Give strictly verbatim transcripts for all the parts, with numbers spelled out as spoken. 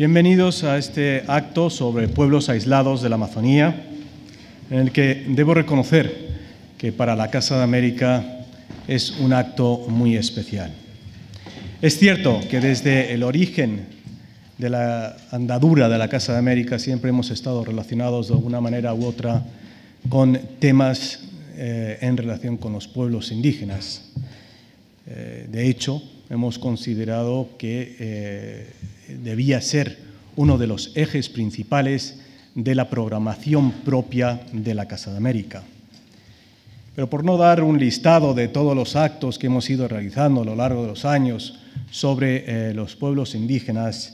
Bienvenidos a este acto sobre pueblos aislados de la Amazonía, en el que debo reconocer que para la Casa de América es un acto muy especial. Es cierto que desde el origen de la andadura de la Casa de América siempre hemos estado relacionados de alguna manera u otra con temas eh, en relación con los pueblos indígenas. Eh, de hecho, hemos considerado que eh, debía ser uno de los ejes principales de la programación propia de la Casa de América. Pero por no dar un listado de todos los actos que hemos ido realizando a lo largo de los años sobre eh, los pueblos indígenas,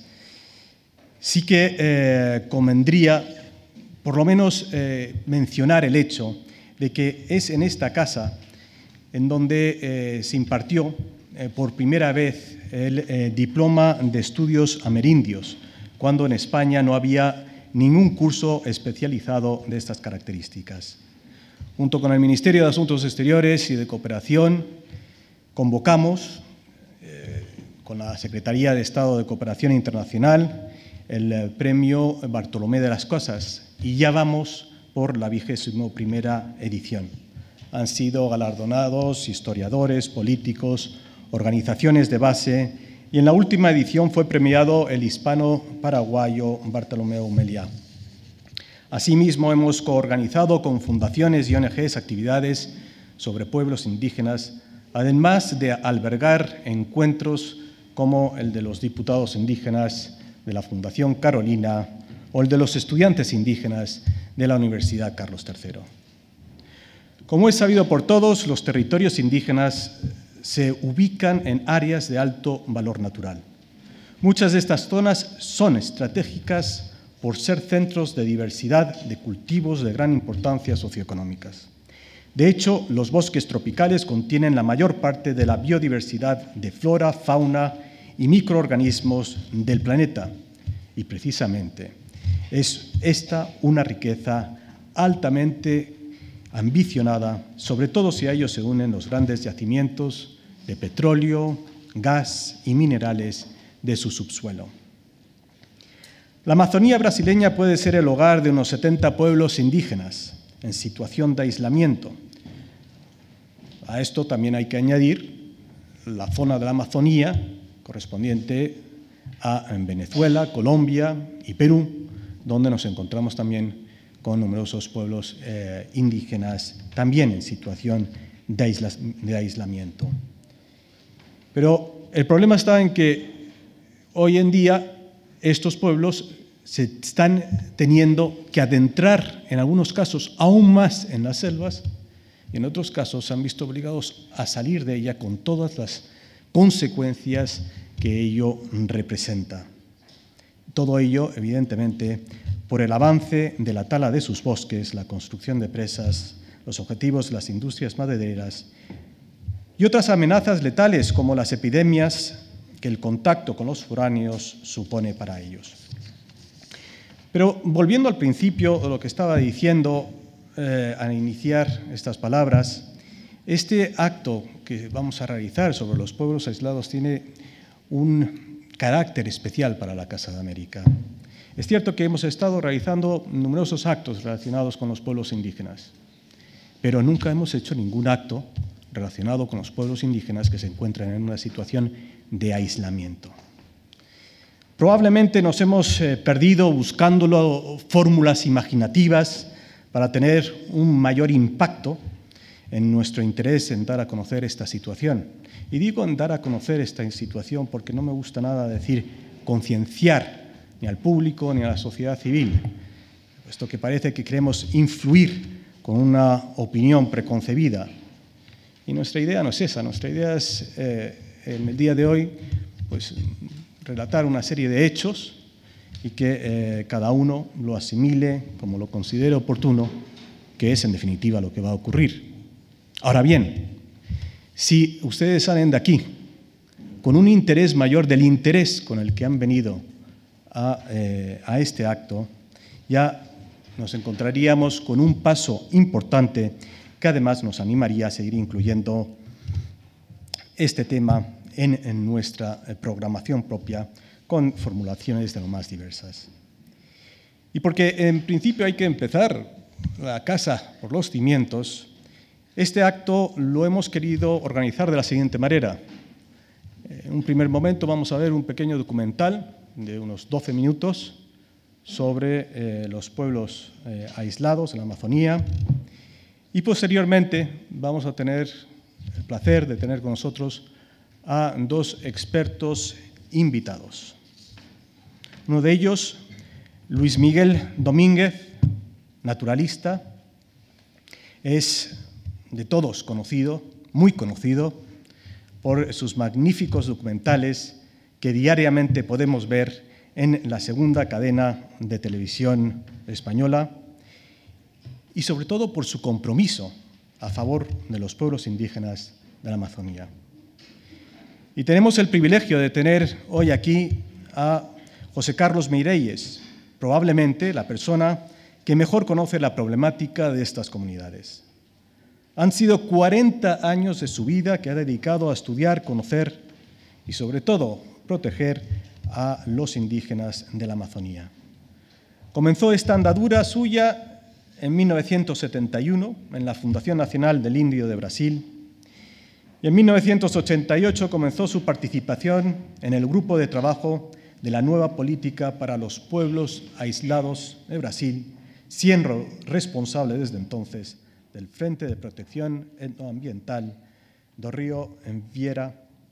sí que eh, convendría por lo menos eh, mencionar el hecho de que es en esta casa en donde eh, se impartió eh, por primera vez el eh, diploma de estudios amerindios, cuando en España no había ningún curso especializado de estas características. Junto con el Ministerio de Asuntos Exteriores y de Cooperación, convocamos eh, con la Secretaría de Estado de Cooperación Internacional el eh, Premio Bartolomé de las Casas y ya vamos por la vigésima primera edición. Han sido galardonados historiadores, políticos, organizaciones de base y en la última edición fue premiado el hispano-paraguayo Bartolomé Meliá. Asimismo, hemos coorganizado con fundaciones y O N Ges actividades sobre pueblos indígenas, además de albergar encuentros como el de los diputados indígenas de la Fundación Carolina o el de los estudiantes indígenas de la Universidad Carlos tercero. Como es sabido por todos, los territorios indígenas se ubican en áreas de alto valor natural. Muchas de estas zonas son estratégicas por ser centros de diversidad de cultivos de gran importancia socioeconómicas. De hecho, los bosques tropicales contienen la mayor parte de la biodiversidad de flora, fauna y microorganismos del planeta. Y precisamente es esta una riqueza altamente ambicionada, sobre todo si a ellos se unen los grandes yacimientos de petróleo, gas y minerales de su subsuelo. La Amazonía brasileña puede ser el hogar de unos setenta pueblos indígenas en situación de aislamiento. A esto también hay que añadir la zona de la Amazonía correspondiente a Venezuela, Colombia y Perú, donde nos encontramos también con numerosos pueblos eh, indígenas también en situación de, aisla de aislamiento. Pero el problema está en que hoy en día estos pueblos se están teniendo que adentrar, en algunos casos, aún más en las selvas, y en otros casos se han visto obligados a salir de ella con todas las consecuencias que ello representa. Todo ello, evidentemente, por el avance de la tala de sus bosques, la construcción de presas, los objetivos de las industrias madereras y otras amenazas letales como las epidemias que el contacto con los foráneos supone para ellos. Pero volviendo al principio de lo que estaba diciendo eh, al iniciar estas palabras, este acto que vamos a realizar sobre los pueblos aislados tiene un carácter especial para la Casa de América. Es cierto que hemos estado realizando numerosos actos relacionados con los pueblos indígenas, pero nunca hemos hecho ningún acto relacionado con los pueblos indígenas que se encuentran en una situación de aislamiento. Probablemente nos hemos eh, perdido buscando fórmulas imaginativas para tener un mayor impacto en nuestro interés en dar a conocer esta situación. Y digo en dar a conocer esta situación porque no me gusta nada decir concienciar ni al público ni a la sociedad civil, puesto que parece que queremos influir con una opinión preconcebida. Y nuestra idea no es esa, nuestra idea es, eh, en el día de hoy, pues, relatar una serie de hechos y que eh, cada uno lo asimile como lo considere oportuno, que es en definitiva lo que va a ocurrir. Ahora bien, si ustedes salen de aquí con un interés mayor del interés con el que han venido a, eh, a este acto, ya nos encontraríamos con un paso importante que además nos animaría a seguir incluyendo este tema en, en nuestra programación propia con formulaciones de lo más diversas. Y porque en principio hay que empezar la casa por los cimientos, este acto lo hemos querido organizar de la siguiente manera. En un primer momento vamos a ver un pequeño documental de unos doce minutos sobre eh, los pueblos eh, aislados en la Amazonía y posteriormente vamos a tener el placer de tener con nosotros a dos expertos invitados. Uno de ellos, Luis Miguel Domínguez, naturalista, es de todos conocido, muy conocido, por sus magníficos documentales que diariamente podemos ver en la segunda cadena de televisión española y sobre todo por su compromiso a favor de los pueblos indígenas de la Amazonía. Y tenemos el privilegio de tener hoy aquí a José Carlos Meirelles, probablemente la persona que mejor conoce la problemática de estas comunidades. Han sido cuarenta años de su vida que ha dedicado a estudiar, conocer y, sobre todo, proteger a los indígenas de la Amazonía. Comenzó esta andadura suya en mil novecientos setenta y uno en la Fundación Nacional del Indio de Brasil y en mil novecientos ochenta y ocho comenzó su participación en el grupo de trabajo de la nueva política para los pueblos aislados de Brasil, siendo responsable desde entonces del Frente de Protección Etnoambiental do Río Enviera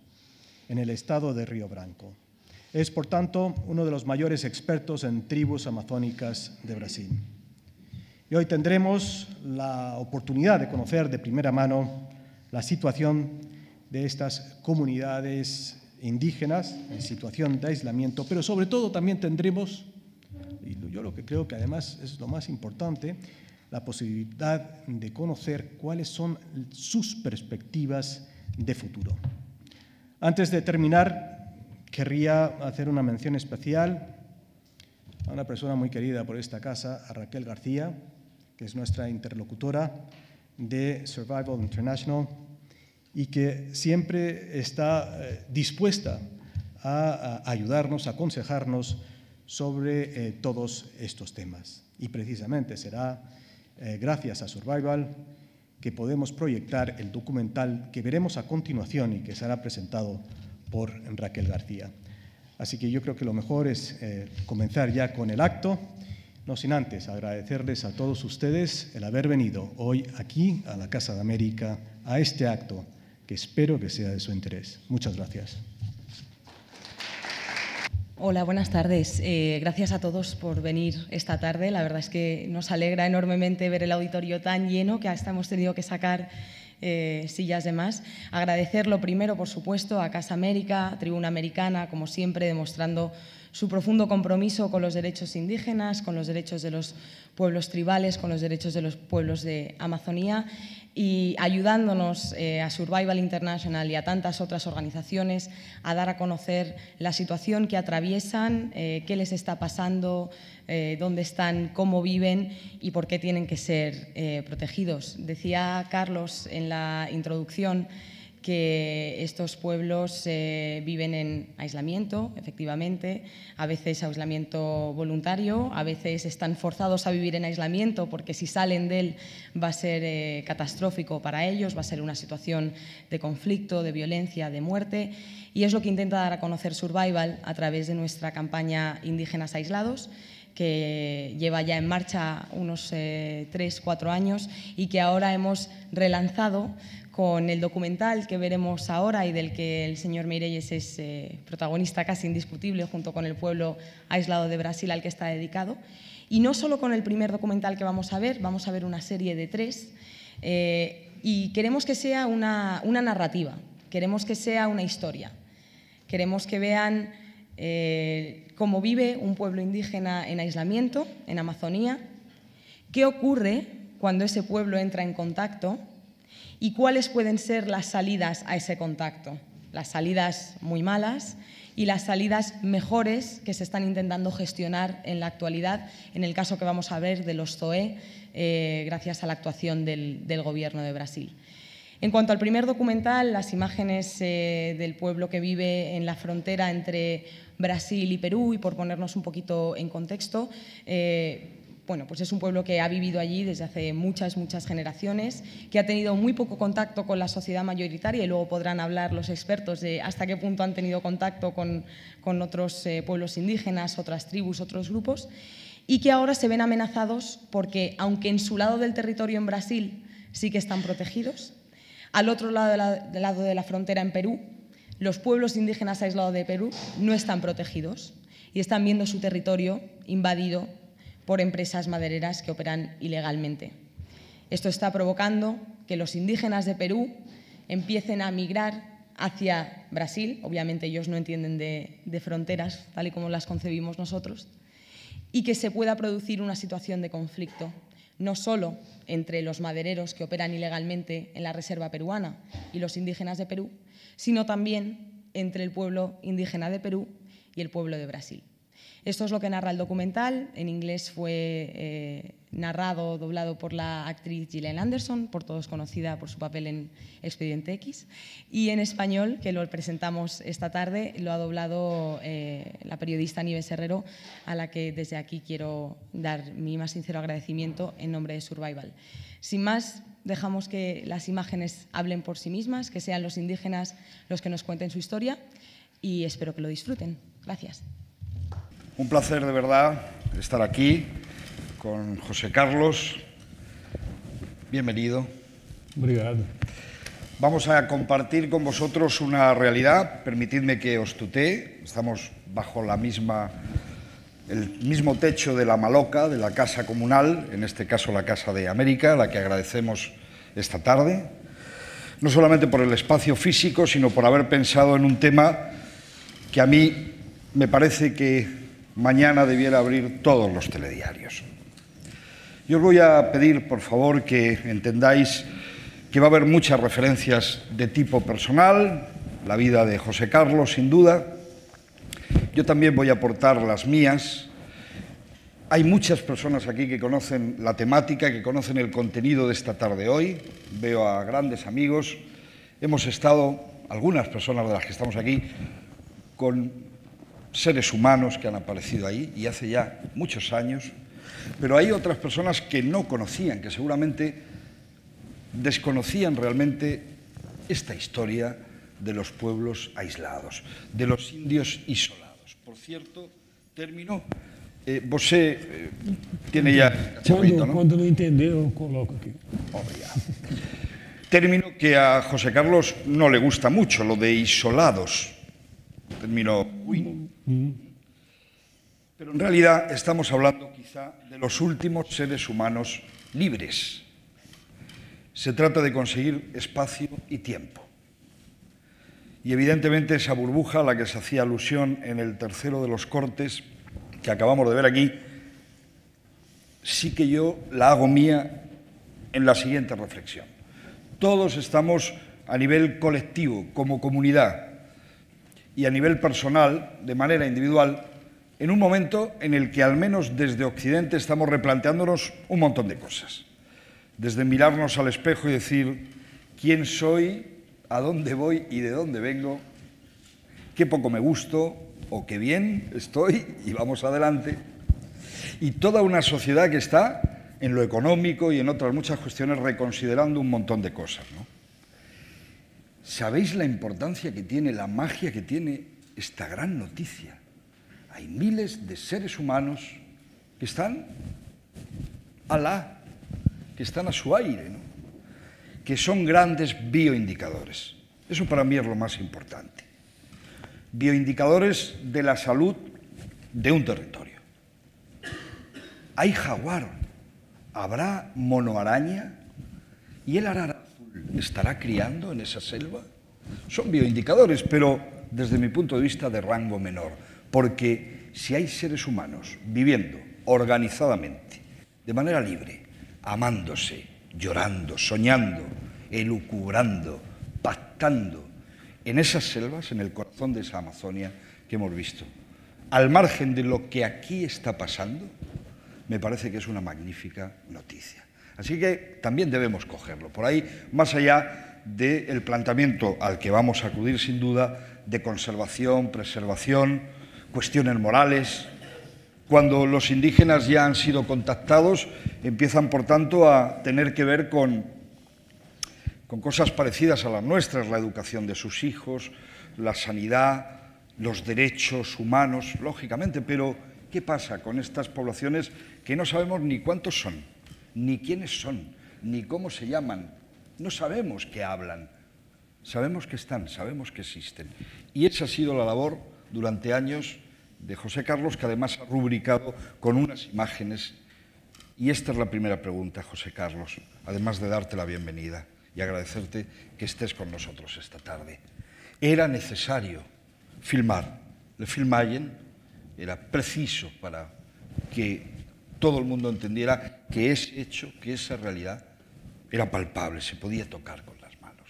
en el estado de Río Branco. Es, por tanto, uno de los mayores expertos en tribus amazónicas de Brasil. Y hoy tendremos la oportunidad de conocer de primera mano la situación de estas comunidades indígenas en situación de aislamiento, pero sobre todo también tendremos, y yo lo que creo que además es lo más importante, la posibilidad de conocer cuáles son sus perspectivas de futuro. Antes de terminar, querría hacer una mención especial a una persona muy querida por esta casa, a Raquel García, que es nuestra interlocutora de Survival International y que siempre está dispuesta a ayudarnos, a aconsejarnos sobre eh, todos estos temas. Y precisamente será eh, gracias a Survival que podemos proyectar el documental que veremos a continuación y que será presentado por Raquel García. Así que yo creo que lo mejor es eh, comenzar ya con el acto, no sin antes agradecerles a todos ustedes el haber venido hoy aquí a la Casa de América a este acto que espero que sea de su interés. Muchas gracias. Hola, buenas tardes. Eh, gracias a todos por venir esta tarde. La verdad es que nos alegra enormemente ver el auditorio tan lleno que hasta hemos tenido que sacar eh, sillas de más. Agradecerlo primero, por supuesto, a Casa América, a Tribuna Americana, como siempre, demostrando su profundo compromiso con los derechos indígenas, con los derechos de los pueblos tribales, con los derechos de los pueblos de Amazonía y ayudándonos eh, a Survival International y a tantas otras organizaciones a dar a conocer la situación que atraviesan, eh, qué les está pasando, eh, dónde están, cómo viven y por qué tienen que ser eh, protegidos. Decía Carlos en la introducción que estos pueblos eh, viven en aislamiento, efectivamente, a veces aislamiento voluntario, a veces están forzados a vivir en aislamiento porque si salen de él va a ser eh, catastrófico para ellos, va a ser una situación de conflicto, de violencia, de muerte, y es lo que intenta dar a conocer Survival a través de nuestra campaña Indígenas Aislados, que lleva ya en marcha unos eh, tres, cuatro años y que ahora hemos relanzado con el documental que veremos ahora y del que el señor Meirelles es eh, protagonista casi indiscutible junto con el pueblo aislado de Brasil al que está dedicado. Y no solo con el primer documental que vamos a ver, vamos a ver una serie de tres eh, y queremos que sea una, una narrativa, queremos que sea una historia, queremos que vean eh, cómo vive un pueblo indígena en aislamiento en Amazonía, qué ocurre cuando ese pueblo entra en contacto y cuáles pueden ser las salidas a ese contacto, las salidas muy malas y las salidas mejores que se están intentando gestionar en la actualidad, en el caso que vamos a ver de los Z O E, eh, gracias a la actuación del, del Gobierno de Brasil. En cuanto al primer documental, las imágenes eh, del pueblo que vive en la frontera entre Brasil y Perú, y por ponernos un poquito en contexto, eh, bueno, pues es un pueblo que ha vivido allí desde hace muchas, muchas generaciones, que ha tenido muy poco contacto con la sociedad mayoritaria, y luego podrán hablar los expertos de hasta qué punto han tenido contacto con, con otros eh, pueblos indígenas, otras tribus, otros grupos, y que ahora se ven amenazados porque, aunque en su lado del territorio en Brasil sí que están protegidos, al otro lado de la, del lado de la frontera en Perú, los pueblos indígenas aislados de Perú no están protegidos y están viendo su territorio invadido por empresas madereras que operan ilegalmente. Esto está provocando que los indígenas de Perú empiecen a migrar hacia Brasil. Obviamente ellos no entienden de, de fronteras, tal y como las concebimos nosotros, y que se pueda producir una situación de conflicto, no solo entre los madereros que operan ilegalmente en la reserva peruana y los indígenas de Perú, sino también entre el pueblo indígena de Perú y el pueblo de Brasil. Esto es lo que narra el documental. En inglés fue eh, narrado, doblado por la actriz Gillian Anderson, por todos conocida por su papel en Expediente X, y en español, que lo presentamos esta tarde, lo ha doblado eh, la periodista Nieves Herrero, a la que desde aquí quiero dar mi más sincero agradecimiento en nombre de Survival. Sin más, dejamos que las imágenes hablen por sí mismas, que sean los indígenas los que nos cuenten su historia, y espero que lo disfruten. Gracias. Un placer de verdad estar aquí con José Carlos. Bienvenido. Obrigado. Vamos a compartir con vosotros una realidad. Permitidme que os tutee. Estamos bajo la misma, el mismo techo de la Maloca, de la Casa Comunal, en este caso la Casa de América, a la que agradecemos esta tarde, no solamente por el espacio físico, sino por haber pensado en un tema que a mí me parece que mañana debiera abrir todos los telediarios. Yo os voy a pedir, por favor, que entendáis que va a haber muchas referencias de tipo personal, la vida de José Carlos, sin duda. Yo también voy a aportar las mías. Hay muchas personas aquí que conocen la temática, que conocen el contenido de esta tarde hoy. Veo a grandes amigos. Hemos estado, algunas personas de las que estamos aquí, con seres humanos que han aparecido ahí, y hace ya muchos años, pero hay otras personas que no conocían, que seguramente desconocían realmente esta historia de los pueblos aislados, de los indios isolados. Por cierto, término, eh, você eh, tiene ya... Cuando, ¿no? cuando lo entender, yo coloco aquí. Oh, ya. Término que a José Carlos no le gusta mucho, lo de isolados. Término... Uy. Pero en realidad estamos hablando quizá de los últimos seres humanos libres. Se trata de conseguir espacio y tiempo. Y evidentemente esa burbuja a la que se hacía alusión en el tercero de los cortes que acabamos de ver aquí, sí que yo la hago mía en la siguiente reflexión. Todos estamos a nivel colectivo, como comunidad, y a nivel personal, de manera individual, en un momento en el que al menos desde Occidente estamos replanteándonos un montón de cosas. Desde mirarnos al espejo y decir quién soy, a dónde voy y de dónde vengo, qué poco me gusto o qué bien estoy y vamos adelante. Y toda una sociedad que está en lo económico y en otras muchas cuestiones reconsiderando un montón de cosas, ¿no? ¿Sabéis la importancia que tiene, la magia que tiene esta gran noticia? Hay miles de seres humanos que están alá, que están a su aire, ¿no? Que son grandes bioindicadores. Eso para mí es lo más importante. Bioindicadores de la salud de un territorio. Hay jaguar, habrá monoaraña y el arara azul estará criando en esa selva. Son bioindicadores, pero desde mi punto de vista de rango menor, porque si hay seres humanos viviendo organizadamente, de manera libre, amándose, llorando, soñando, elucubrando, pactando, en esas selvas, en el corazón de esa Amazonia que hemos visto, al margen de lo que aquí está pasando, me parece que es una magnífica noticia. Así que también debemos cogerlo. Por ahí, más allá del planteamiento al que vamos a acudir sin duda, de conservación, preservación, cuestiones morales. Cuando los indígenas ya han sido contactados, empiezan, por tanto, a tener que ver con, con cosas parecidas a las nuestras, la educación de sus hijos, la sanidad, los derechos humanos, lógicamente, pero ¿qué pasa con estas poblaciones que no sabemos ni cuántos son, ni quiénes son, ni cómo se llaman? No sabemos qué hablan, sabemos que están, sabemos que existen. Y esa ha sido la labor durante años de José Carlos, que además ha rubricado con unas imágenes. Y esta es la primera pregunta, José Carlos, además de darte la bienvenida y agradecerte que estés con nosotros esta tarde. Era necesario filmar el Filmagen, era preciso para que todo el mundo entendiera que ese hecho, que esa realidad era palpable, se podía tocar con las manos.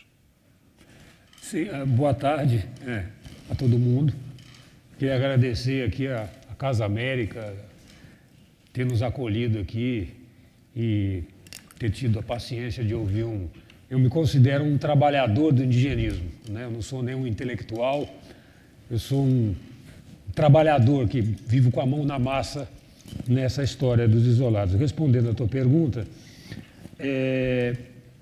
Sim, boa tarde é, a todo mundo. Queria agradecer aqui a, a Casa América ter nos acolhido aqui e ter tido a paciência de ouvir um... Eu me considero um trabalhador do indigenismo, né? Eu não sou nenhum intelectual, eu sou um trabalhador que vivo com a mão na massa nessa história dos isolados. Respondendo a tua pergunta, é,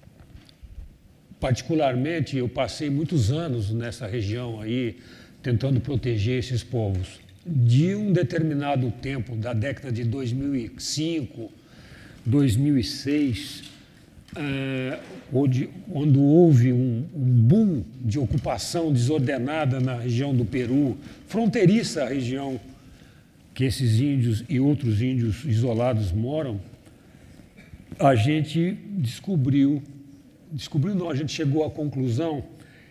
particularmente eu passei muitos anos nessa região aí, tentando proteger esses povos. De um determinado tempo, da década de dois mil e cinco, dois mil e seis, eh, onde, quando houve um, um boom de ocupação desordenada na região do Peru, fronteiriça à região que esses índios e outros índios isolados moram, a gente descobriu, descobriu não, a gente chegou à conclusão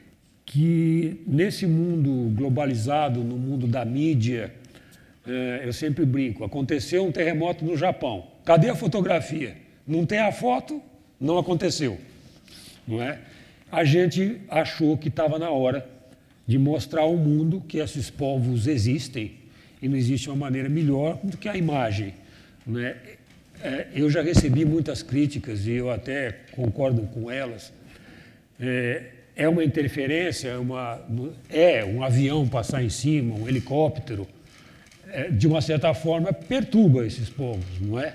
que nesse mundo globalizado, no mundo da mídia, eh, eu sempre brinco, aconteceu um terremoto no Japão. Cadê a fotografia? Não tem a foto, não aconteceu. Não é? A gente achou que estava na hora de mostrar ao mundo que esses povos existem e não existe uma maneira melhor do que a imagem. Não é? É, eu já recebi muitas críticas e eu até concordo com elas. É, É uma interferência, é, uma, é um avião passar em cima, um helicóptero, é, de uma certa forma perturba esses povos, não é?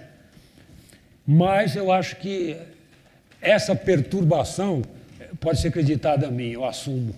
Mas eu acho que essa perturbação pode ser acreditada a mim, eu assumo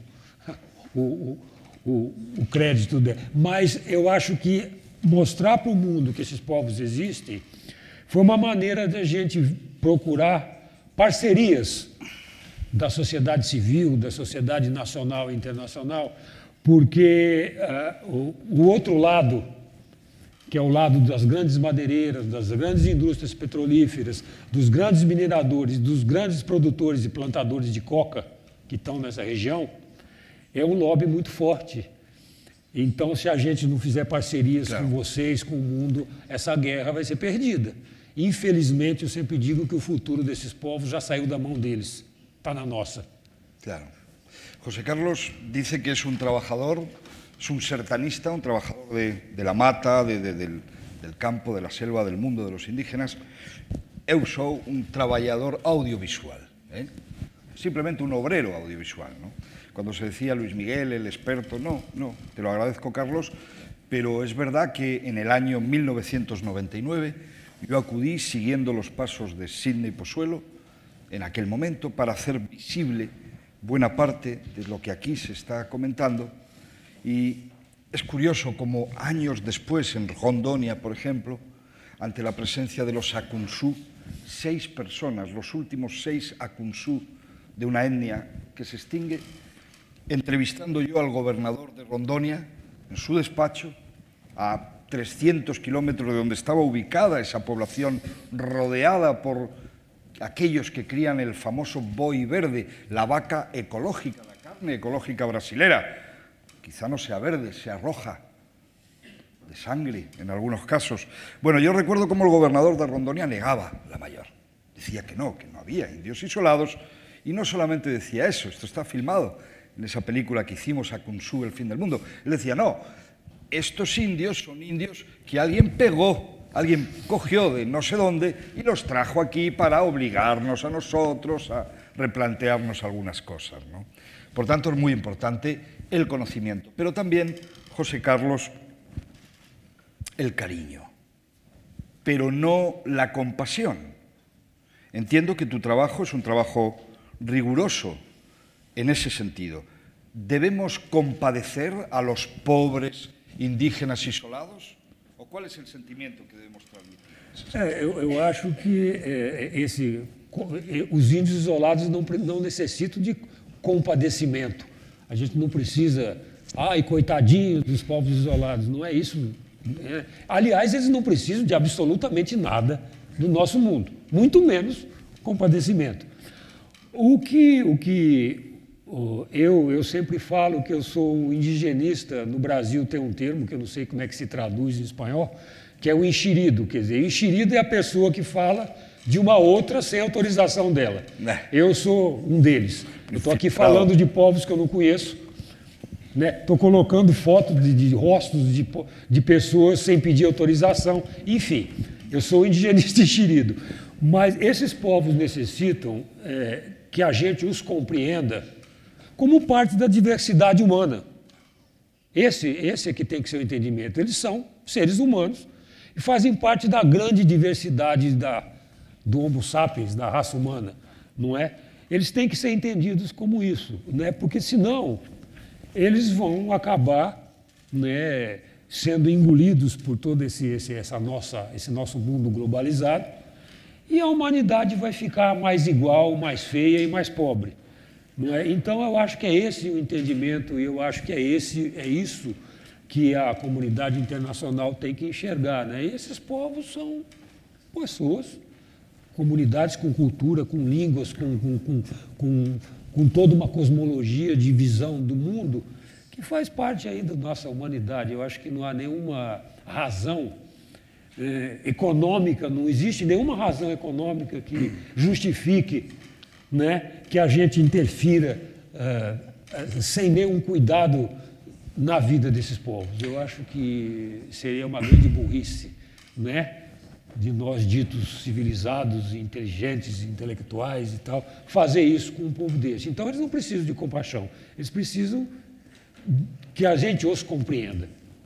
o, o, o crédito dela. Mas eu acho que mostrar para o mundo que esses povos existem foi uma maneira da gente procurar parcerias da sociedade civil, da sociedade nacional e internacional, porque uh, o, o outro lado, que é o lado das grandes madeireiras, das grandes indústrias petrolíferas, dos grandes mineradores, dos grandes produtores e plantadores de coca que estão nessa região, é um lobby muito forte. Então, se a gente não fizer parcerias claro. com vocês, com o mundo, essa guerra vai ser perdida. Infelizmente, eu sempre digo que o futuro desses povos já saiu da mão deles. Para nosa. Claro. José Carlos dice que es un trabajador, es un sertanista, un trabajador de, de la mata, de, de, del, del campo, de la selva, del mundo, de los indígenas. Eu sou un traballador audiovisual, ¿eh? Simplemente un obrero audiovisual, ¿no? Cuando se decía Luis Miguel, el experto, no, no, te lo agradezco, Carlos, pero es verdad que en el año mil novecientos noventa y nueve yo acudí siguiendo los pasos de Sidney Pozuelo en aquel momento para hacer visible buena parte de lo que aquí se está comentando. Y es curioso como años después, en Rondonia, por ejemplo, ante la presencia de los Akunsú, seis personas, los últimos seis Akunsú de una etnia que se extingue, entrevistando yo al gobernador de Rondonia en su despacho, a trescientos kilómetros de donde estaba ubicada esa población, rodeada por aquellos que crían el famoso boi verde, la vaca ecológica, la carne ecológica brasilera. Quizá no sea verde, sea roja, de sangre en algunos casos. Bueno, yo recuerdo cómo el gobernador de Rondonia negaba la mayor. Decía que no, que no había indios isolados, y no solamente decía eso, esto está filmado en esa película que hicimos, Akunsú, el fin del mundo. Él decía, no, estos indios son indios que alguien pegó, alguien cogió de no sé dónde y los trajo aquí para obligarnos a nosotros a replantearnos algunas cosas, ¿no? Por tanto, es muy importante el conocimiento. Pero también José Carlos el cariño, pero no la compasión. Entiendo que tu trabajo es un trabajo riguroso en ese sentido. ¿Debemos compadecer a los pobres indígenas isolados? ¿O cuál es el sentimento que debemos transmitir? É, eu, eu acho que é, esse, os índios isolados não, não necessitam de compadecimento. A gente não precisa, ai, coitadinho dos povos isolados, não é isso. É, aliás, eles não precisam de absolutamente nada do nosso mundo, muito menos compadecimento. O que, o que eu, eu sempre falo que eu sou um indigenista, no Brasil tem um termo que eu não sei como é que se traduz em espanhol, que é o enxerido, quer dizer, enxerido é a pessoa que fala de uma outra sem autorização dela. Eu sou um deles. Eu estou aqui falando de povos que eu não conheço, estou né? colocando fotos de, de rostos de, de pessoas sem pedir autorização, enfim, eu sou indigenista enxerido. Mas esses povos necessitam é, que a gente os compreenda como parte da diversidade humana. Esse, esse é que tem que ser o entendimento. Eles são seres humanos e fazem parte da grande diversidade da, do Homo sapiens, da raça humana, não é? Eles têm que ser entendidos como isso, né? Porque senão eles vão acabar, né, sendo engolidos por todo esse, esse, essa nossa, esse nosso mundo globalizado e a humanidade vai ficar mais igual, mais feia e mais pobre. Não é? Então, eu acho que é esse o entendimento e eu acho que é, esse, é isso que a comunidade internacional tem que enxergar, né? E esses povos são pessoas, comunidades com cultura, com línguas, com, com, com, com, com toda uma cosmologia de visão do mundo que faz parte aí da nossa humanidade. Eu acho que não há nenhuma razão eh, econômica, não existe nenhuma razão econômica que justifique, né, que a gente interfira eh, sem nenhum cuidado na vida desses povos. Eu acho que seria uma grande burrice, né, de nós ditos civilizados, inteligentes, intelectuais e tal, fazer isso com um povo desse. Então, eles não precisam de compaixão, eles precisam que a gente os compreenda.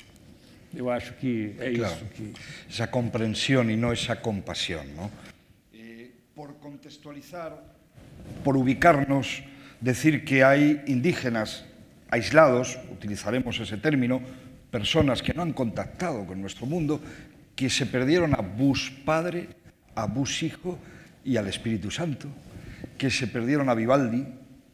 Eu acho que é claro, isso que... Esa comprensión y no esa compasión, ¿no? Eh, por contextualizar, por ubicarnos, decir que hay indígenas aislados, utilizaremos ese término, personas que no han contactado con nuestro mundo, que se perdieron a Bus Padre, a Bus Hijo y al Espíritu Santo, que se perdieron a Vivaldi,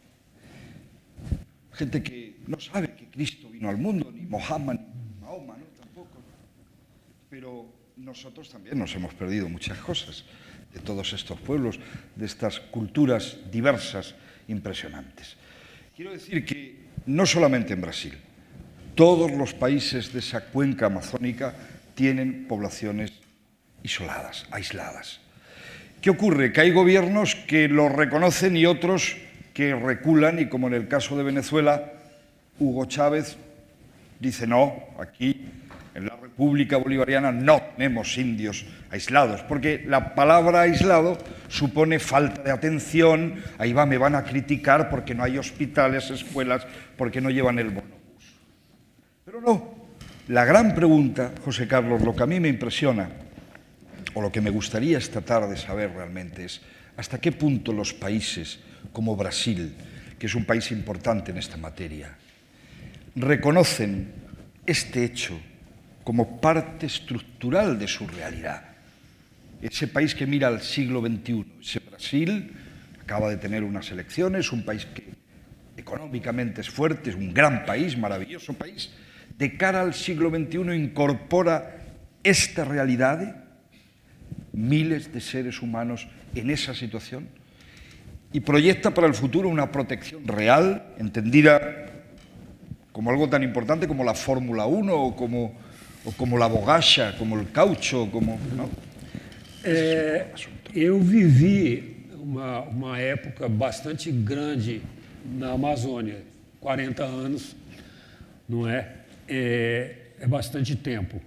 gente que no sabe que Cristo vino al mundo, ni Mohammed, ni Mahoma, ¿no? Tampoco. Pero nosotros también nos hemos perdido muchas cosas de todos estos pueblos, de estas culturas diversas, impresionantes. Quiero decir que no solamente en Brasil, todos los países de esa cuenca amazónica tienen poblaciones isoladas, aisladas. ¿Qué ocurre? Que hay gobiernos que lo reconocen y otros que reculan, y como en el caso de Venezuela, Hugo Chávez dice no, aquí en la República Bolivariana no tenemos indios aislados, porque la palabra aislado supone falta de atención, ahí va, me van a criticar porque no hay hospitales, escuelas, porque no llevan el bonobús. Pero no, la gran pregunta, José Carlos, lo que a mí me impresiona, o lo que me gustaría esta tarde saber realmente es hasta qué punto los países como Brasil, que es un país importante en esta materia, reconocen este hecho como parte estructural de su realidad. Ese país que mira al siglo veintiuno, ese Brasil, acaba de tener unas elecciones, un país que económicamente es fuerte, es un gran país, maravilloso país, de cara al siglo veintiuno incorpora esta realidad, miles de seres humanos en esa situación, y proyecta para el futuro una protección real, entendida como algo tan importante como la Fórmula uno o como, o como la bogacha, como el caucho, como... ¿no? É, eu vivi uma, uma época bastante grande na Amazônia, quarenta anos, não é? É, é bastante tempo.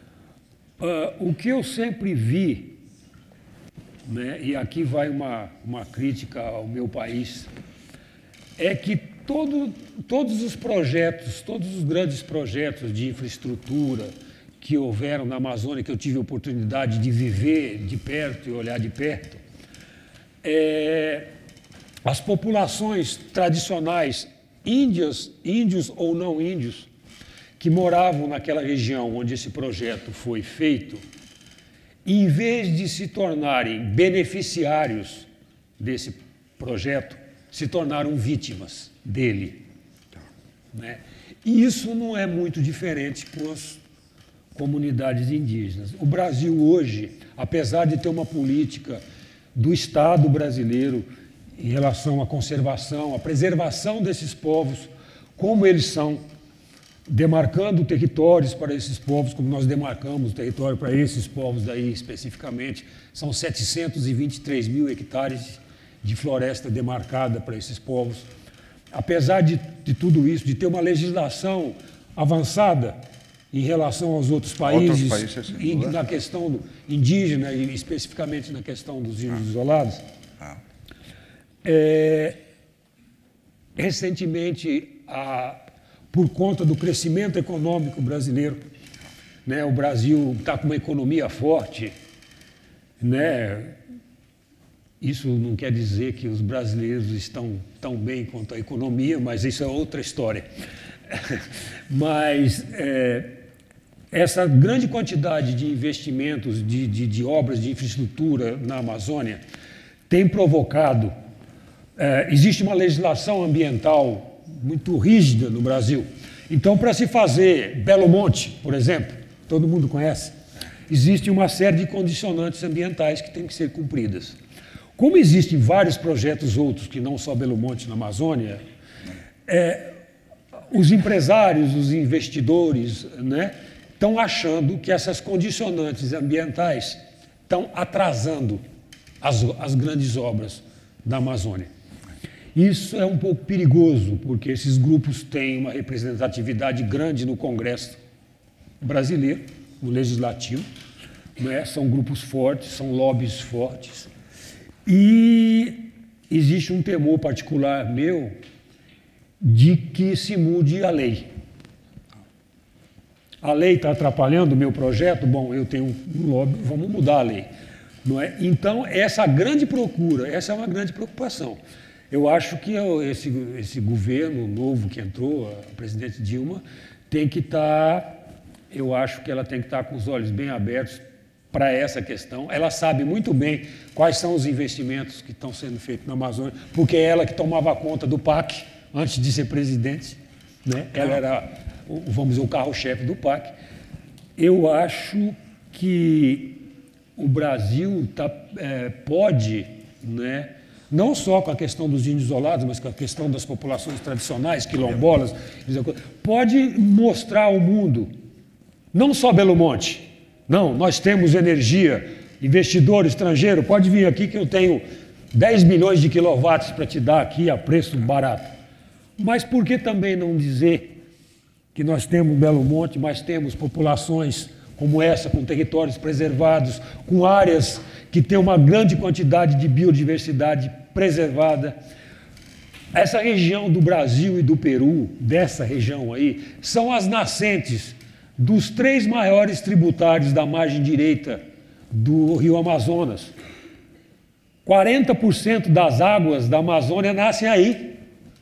Uh, o que eu sempre vi, né, e aqui vai uma, uma crítica ao meu país, é que todo, todos os projetos, todos os grandes projetos de infraestrutura que houveram na Amazônia, que eu tive a oportunidade de viver de perto e olhar de perto, é, as populações tradicionais, índias, índios ou não índios, que moravam naquela região onde esse projeto foi feito, em vez de se tornarem beneficiários desse projeto, se tornaram vítimas dele. Né? E isso não é muito diferente com as comunidades indígenas. O Brasil hoje, apesar de ter uma política do Estado brasileiro em relação à conservação, à preservação desses povos, como eles são, demarcando territórios para esses povos, como nós demarcamos o território para esses povos daí especificamente, são setecentos e vinte e três mil hectares de floresta demarcada para esses povos. Apesar de, de tudo isso, de ter uma legislação avançada em relação aos outros países, outros países em, na questão do indígena e especificamente na questão dos índios ah. isolados, ah. É, recentemente, a por conta do crescimento econômico brasileiro, né? O Brasil está com uma economia forte, né? Isso não quer dizer que os brasileiros estão tão bem quanto a economia, mas isso é outra história. Mas é, essa grande quantidade de investimentos, de, de, de obras de infraestrutura na Amazônia, tem provocado, é, existe uma legislação ambiental muito rígida no Brasil. Então, para se fazer Belo Monte, por exemplo, todo mundo conhece, existe uma série de condicionantes ambientais que têm que ser cumpridas. Como existem vários projetos outros, que não só Belo Monte na Amazônia, é, os empresários, os investidores, né, estão achando que essas condicionantes ambientais estão atrasando as, as grandes obras da Amazônia. Isso é um pouco perigoso, porque esses grupos têm uma representatividade grande no Congresso brasileiro, no Legislativo, né? São grupos fortes, são lobbies fortes. E existe um temor particular meu de que se mude a lei. A lei está atrapalhando o meu projeto? Bom, eu tenho um lobby, vamos mudar a lei. Não é? Então, essa grande procura, essa é uma grande preocupação. Eu acho que esse, esse governo novo que entrou, a presidente Dilma, tem que estar, eu acho que ela tem que estar com os olhos bem abertos para essa questão. Ela sabe muito bem quais são os investimentos que estão sendo feitos na Amazônia, porque é ela que tomava conta do P A C antes de ser presidente, né? Ela era, vamos dizer, o carro-chefe do P A C. Eu acho que o Brasil tá, é, pode, né, não só com a questão dos índios isolados, mas com a questão das populações tradicionais, quilombolas, pode mostrar ao mundo, não só Belo Monte, não, nós temos energia, investidor estrangeiro, pode vir aqui que eu tenho dez milhões de quilowatts para te dar aqui a preço barato. Mas por que também não dizer que nós temos Belo Monte, mas temos populações como essa, com territórios preservados, com áreas que têm uma grande quantidade de biodiversidade preservada. Essa região do Brasil e do Peru, dessa região aí, são as nascentes dos três maiores tributários da margem direita do Rio Amazonas. quarenta por cento das águas da Amazônia nascem aí.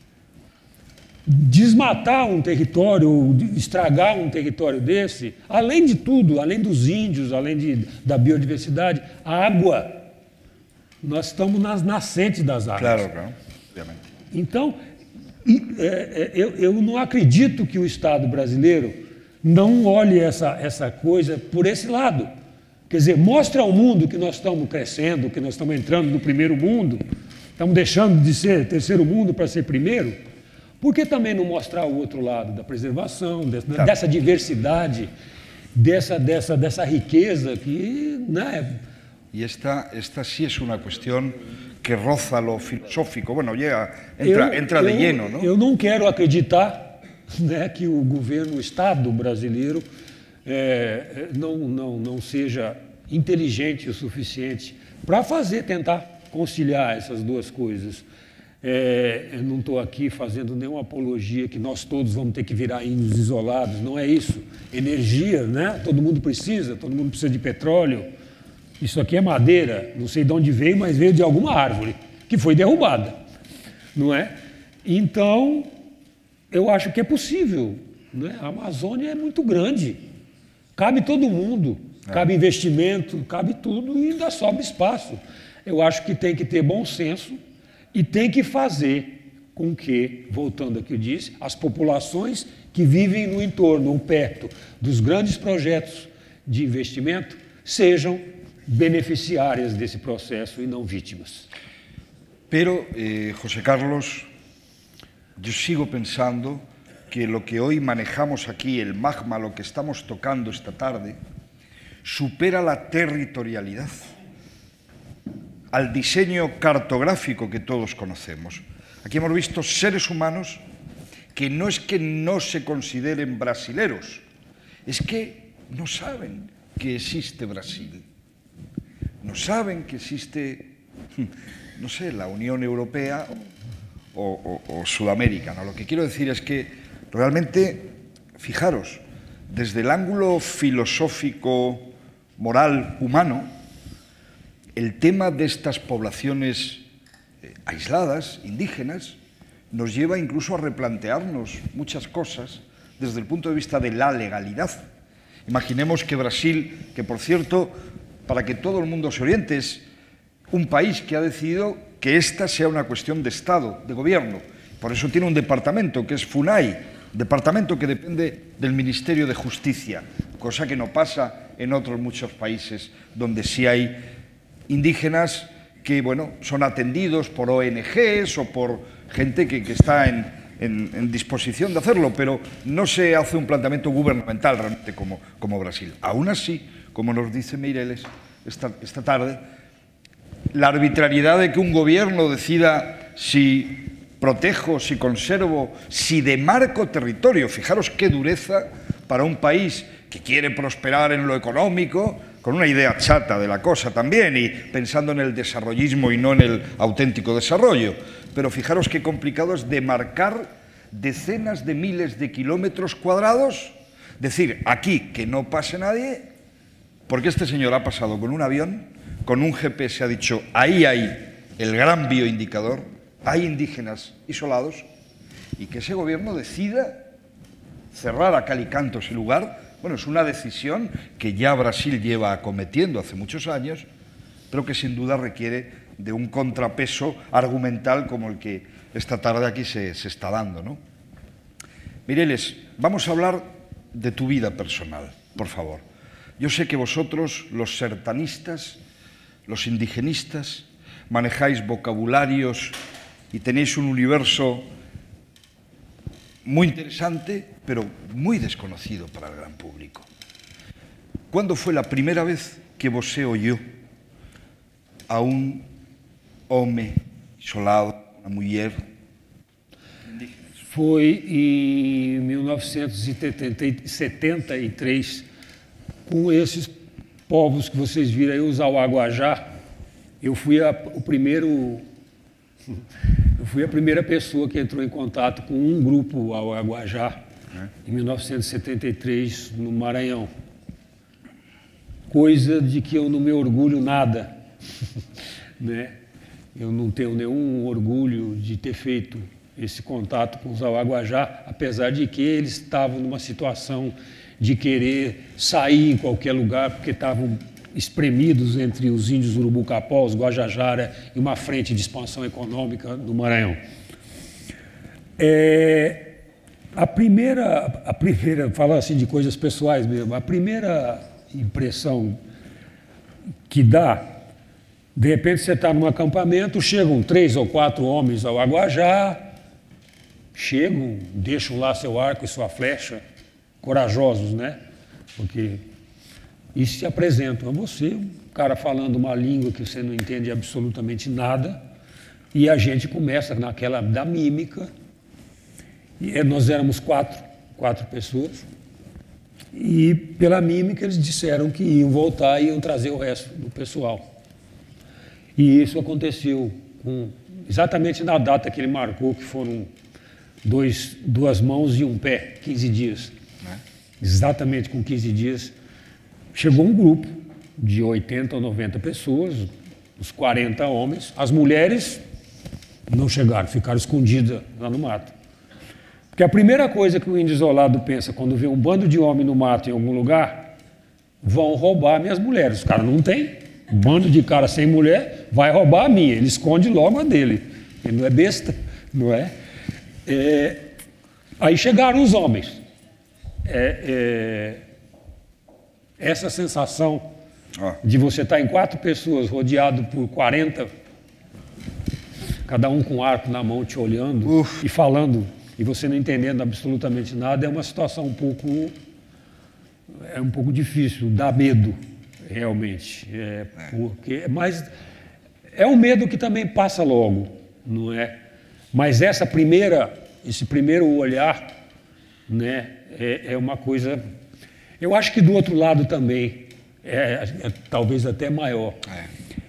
Desmatar um território, estragar um território desse, além de tudo, além dos índios, além de, da biodiversidade, a água. Nós estamos nas nascentes das águas. Claro, claro. Obviamente. Então, eu, eu não acredito que o Estado brasileiro não olhe essa, essa coisa por esse lado. Quer dizer, mostre ao mundo que nós estamos crescendo, que nós estamos entrando no primeiro mundo, estamos deixando de ser terceiro mundo para ser primeiro. Por que também não mostrar o outro lado da preservação, dessa, tá. dessa diversidade, dessa, dessa, dessa riqueza que... Né? Y esta, esta sí es una cuestión que roza lo filosófico, bueno, llega, entra, eu, entra de eu, lleno, ¿no? Eu não quero acreditar, né, que o governo, o Estado brasileiro é, não, não, não seja inteligente o suficiente para fazer, tentar conciliar essas duas coisas. É, eu não estou aqui fazendo nenhuma apologia que nós todos vamos ter que virar índios isolados, não é isso. Energia, né? Todo mundo precisa, todo mundo precisa de petróleo. Isso aqui é madeira, não sei de onde veio, mas veio de alguma árvore que foi derrubada, não é? Então, eu acho que é possível, né? A Amazônia é muito grande, cabe todo mundo, é. Cabe investimento, cabe tudo e ainda sobra espaço. Eu acho que tem que ter bom senso e tem que fazer com que, voltando ao que eu disse, as populações que vivem no entorno ou perto dos grandes projetos de investimento sejam beneficiárias desse processo e não vítimas. Pero, eh, José Carlos, yo sigo pensando que lo que hoy manejamos aquí, el magma, lo que estamos tocando esta tarde, supera la territorialidad al diseño cartográfico que todos conocemos. Aquí hemos visto seres humanos que no es que no se consideren brasileros, es que no saben que existe Brasil, no saben que existe, no sé, la Unión Europea o, o, o Sudamérica, ¿no? Lo que quiero decir es que realmente, fijaros, desde el ángulo filosófico, moral, humano, el tema de estas poblaciones eh, aisladas, indígenas, nos lleva incluso a replantearnos muchas cosas desde el punto de vista de la legalidad. Imaginemos que Brasil, que por cierto, para que todo el mundo se oriente, es un país que ha decidido que esta sea una cuestión de Estado, de gobierno. Por eso tiene un departamento que es FUNAI, departamento que depende del Ministerio de Justicia, cosa que no pasa en otros muchos países donde sí hay indígenas que, bueno, son atendidos por O N Ges o por gente que, que está en, en, en disposición de hacerlo, pero no se hace un planteamiento gubernamental realmente como, como Brasil. Aún así, como nos dice Meireles esta, esta tarde, la arbitrariedad de que un gobierno decida si protejo, si conservo, si demarco territorio, fijaros qué dureza para un país que quiere prosperar en lo económico, con una idea chata de la cosa también y pensando en el desarrollismo y no en el auténtico desarrollo. Pero fijaros qué complicado es demarcar decenas de miles de kilómetros cuadrados, decir aquí que no pase nadie, porque este señor ha pasado con un avión, con un G P S ha dicho ahí hay el gran bioindicador, hay indígenas isolados, y que ese gobierno decida cerrar a cal y canto ese lugar. Bueno, es una decisión que ya Brasil lleva acometiendo hace muchos años, pero que sin duda requiere de un contrapeso argumental como el que esta tarde aquí se, se está dando, ¿no? Meireles, vamos a hablar de tu vida personal, por favor. Yo sé que vosotros, los sertanistas, los indigenistas, manejáis vocabularios y tenéis un universo muy interesante, pero muy desconocido para el gran público. ¿Cuándo fue la primera vez que você oyó a un hombre isolado, una mujer? Foi em mil novecentos e setenta e três, com esses povos que vocês viram aí, os Auaguajá. Eu fui a, o primeiro... Eu fui a primeira pessoa que entrou em contato com um grupo Auaguajá, é. Em mil novecentos e setenta e três, no Maranhão. Coisa de que eu não me orgulho nada. Né? Eu não tenho nenhum orgulho de ter feito esse contato com os Auaguajá, apesar de que eles estavam numa situação de querer sair em qualquer lugar, porque estavam espremidos entre os índios Urubucapó, os Guajajara e uma frente de expansão econômica do Maranhão. É, a primeira, a primeira, falar assim de coisas pessoais mesmo, a primeira impressão que dá, de repente você está num acampamento, chegam três ou quatro homens ao Aguajá, chegam, deixam lá seu arco e sua flecha, corajosos, né? Porque... e se apresentam a você, um cara falando uma língua que você não entende absolutamente nada, e a gente começa naquela da mímica, e nós éramos quatro, quatro pessoas, e pela mímica eles disseram que iam voltar e iam trazer o resto do pessoal. E isso aconteceu com exatamente na data que ele marcou, que foram dois, duas mãos e um pé, quinze dias. É. Exatamente com quinze dias, chegou um grupo de oitenta ou noventa pessoas, os quarenta homens. As mulheres não chegaram, ficaram escondidas lá no mato. Porque a primeira coisa que o índio isolado pensa quando vê um bando de homem no mato em algum lugar, vão roubar minhas mulheres. Os caras não têm. Um bando de cara sem mulher vai roubar a minha. Ele esconde logo a dele. Ele não é besta, não é? é aí chegaram os homens. É, é, essa sensação ah. de você estar em quatro pessoas rodeado por quarenta, cada um com um arco na mão te olhando Uf. e falando, e você não entendendo absolutamente nada, é uma situação um pouco, é um pouco difícil, dá medo. Realmente, é porque, mas é um medo que também passa logo, não é? Mas essa primeira, esse primeiro olhar, né, é, é uma coisa. Eu acho que do outro lado também é, é talvez até maior. É.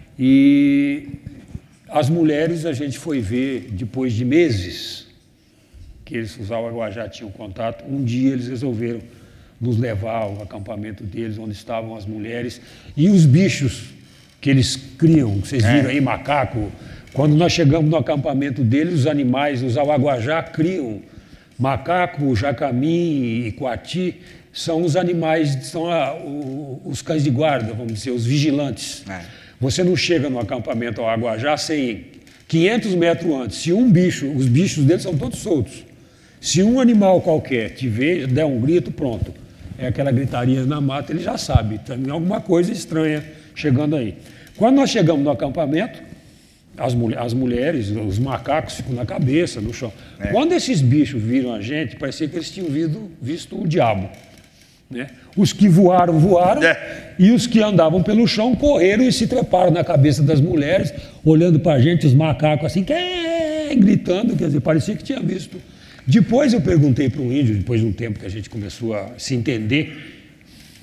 E as mulheres a gente foi ver depois de meses que eles, os Auaguajá tinham contato. Um dia eles resolveram nos levar ao acampamento deles, onde estavam as mulheres e os bichos que eles criam. Vocês viram aí, macaco. Quando nós chegamos no acampamento deles, os animais, os Auaguajá criam macaco, jacamim e coati, são os animais, são a, o, os cães de guarda, vamos dizer, os vigilantes. É. Você não chega no acampamento Auaguajá sem quinhentos metros antes. Se um bicho, os bichos deles são todos soltos. Se um animal qualquer te ver, der um grito, pronto. É aquela gritaria na mata, ele já sabe, tem alguma coisa estranha chegando aí. Quando nós chegamos no acampamento, as, mulher, as mulheres, os macacos ficam na cabeça, no chão. É. Quando esses bichos viram a gente, parecia que eles tinham visto, visto o diabo. Né? Os que voaram, voaram, é. e os que andavam pelo chão correram e se treparam na cabeça das mulheres, olhando para a gente, os macacos assim, gritando, quer dizer, parecia que tinha visto. Depois eu perguntei para um índio, depois de um tempo que a gente começou a se entender,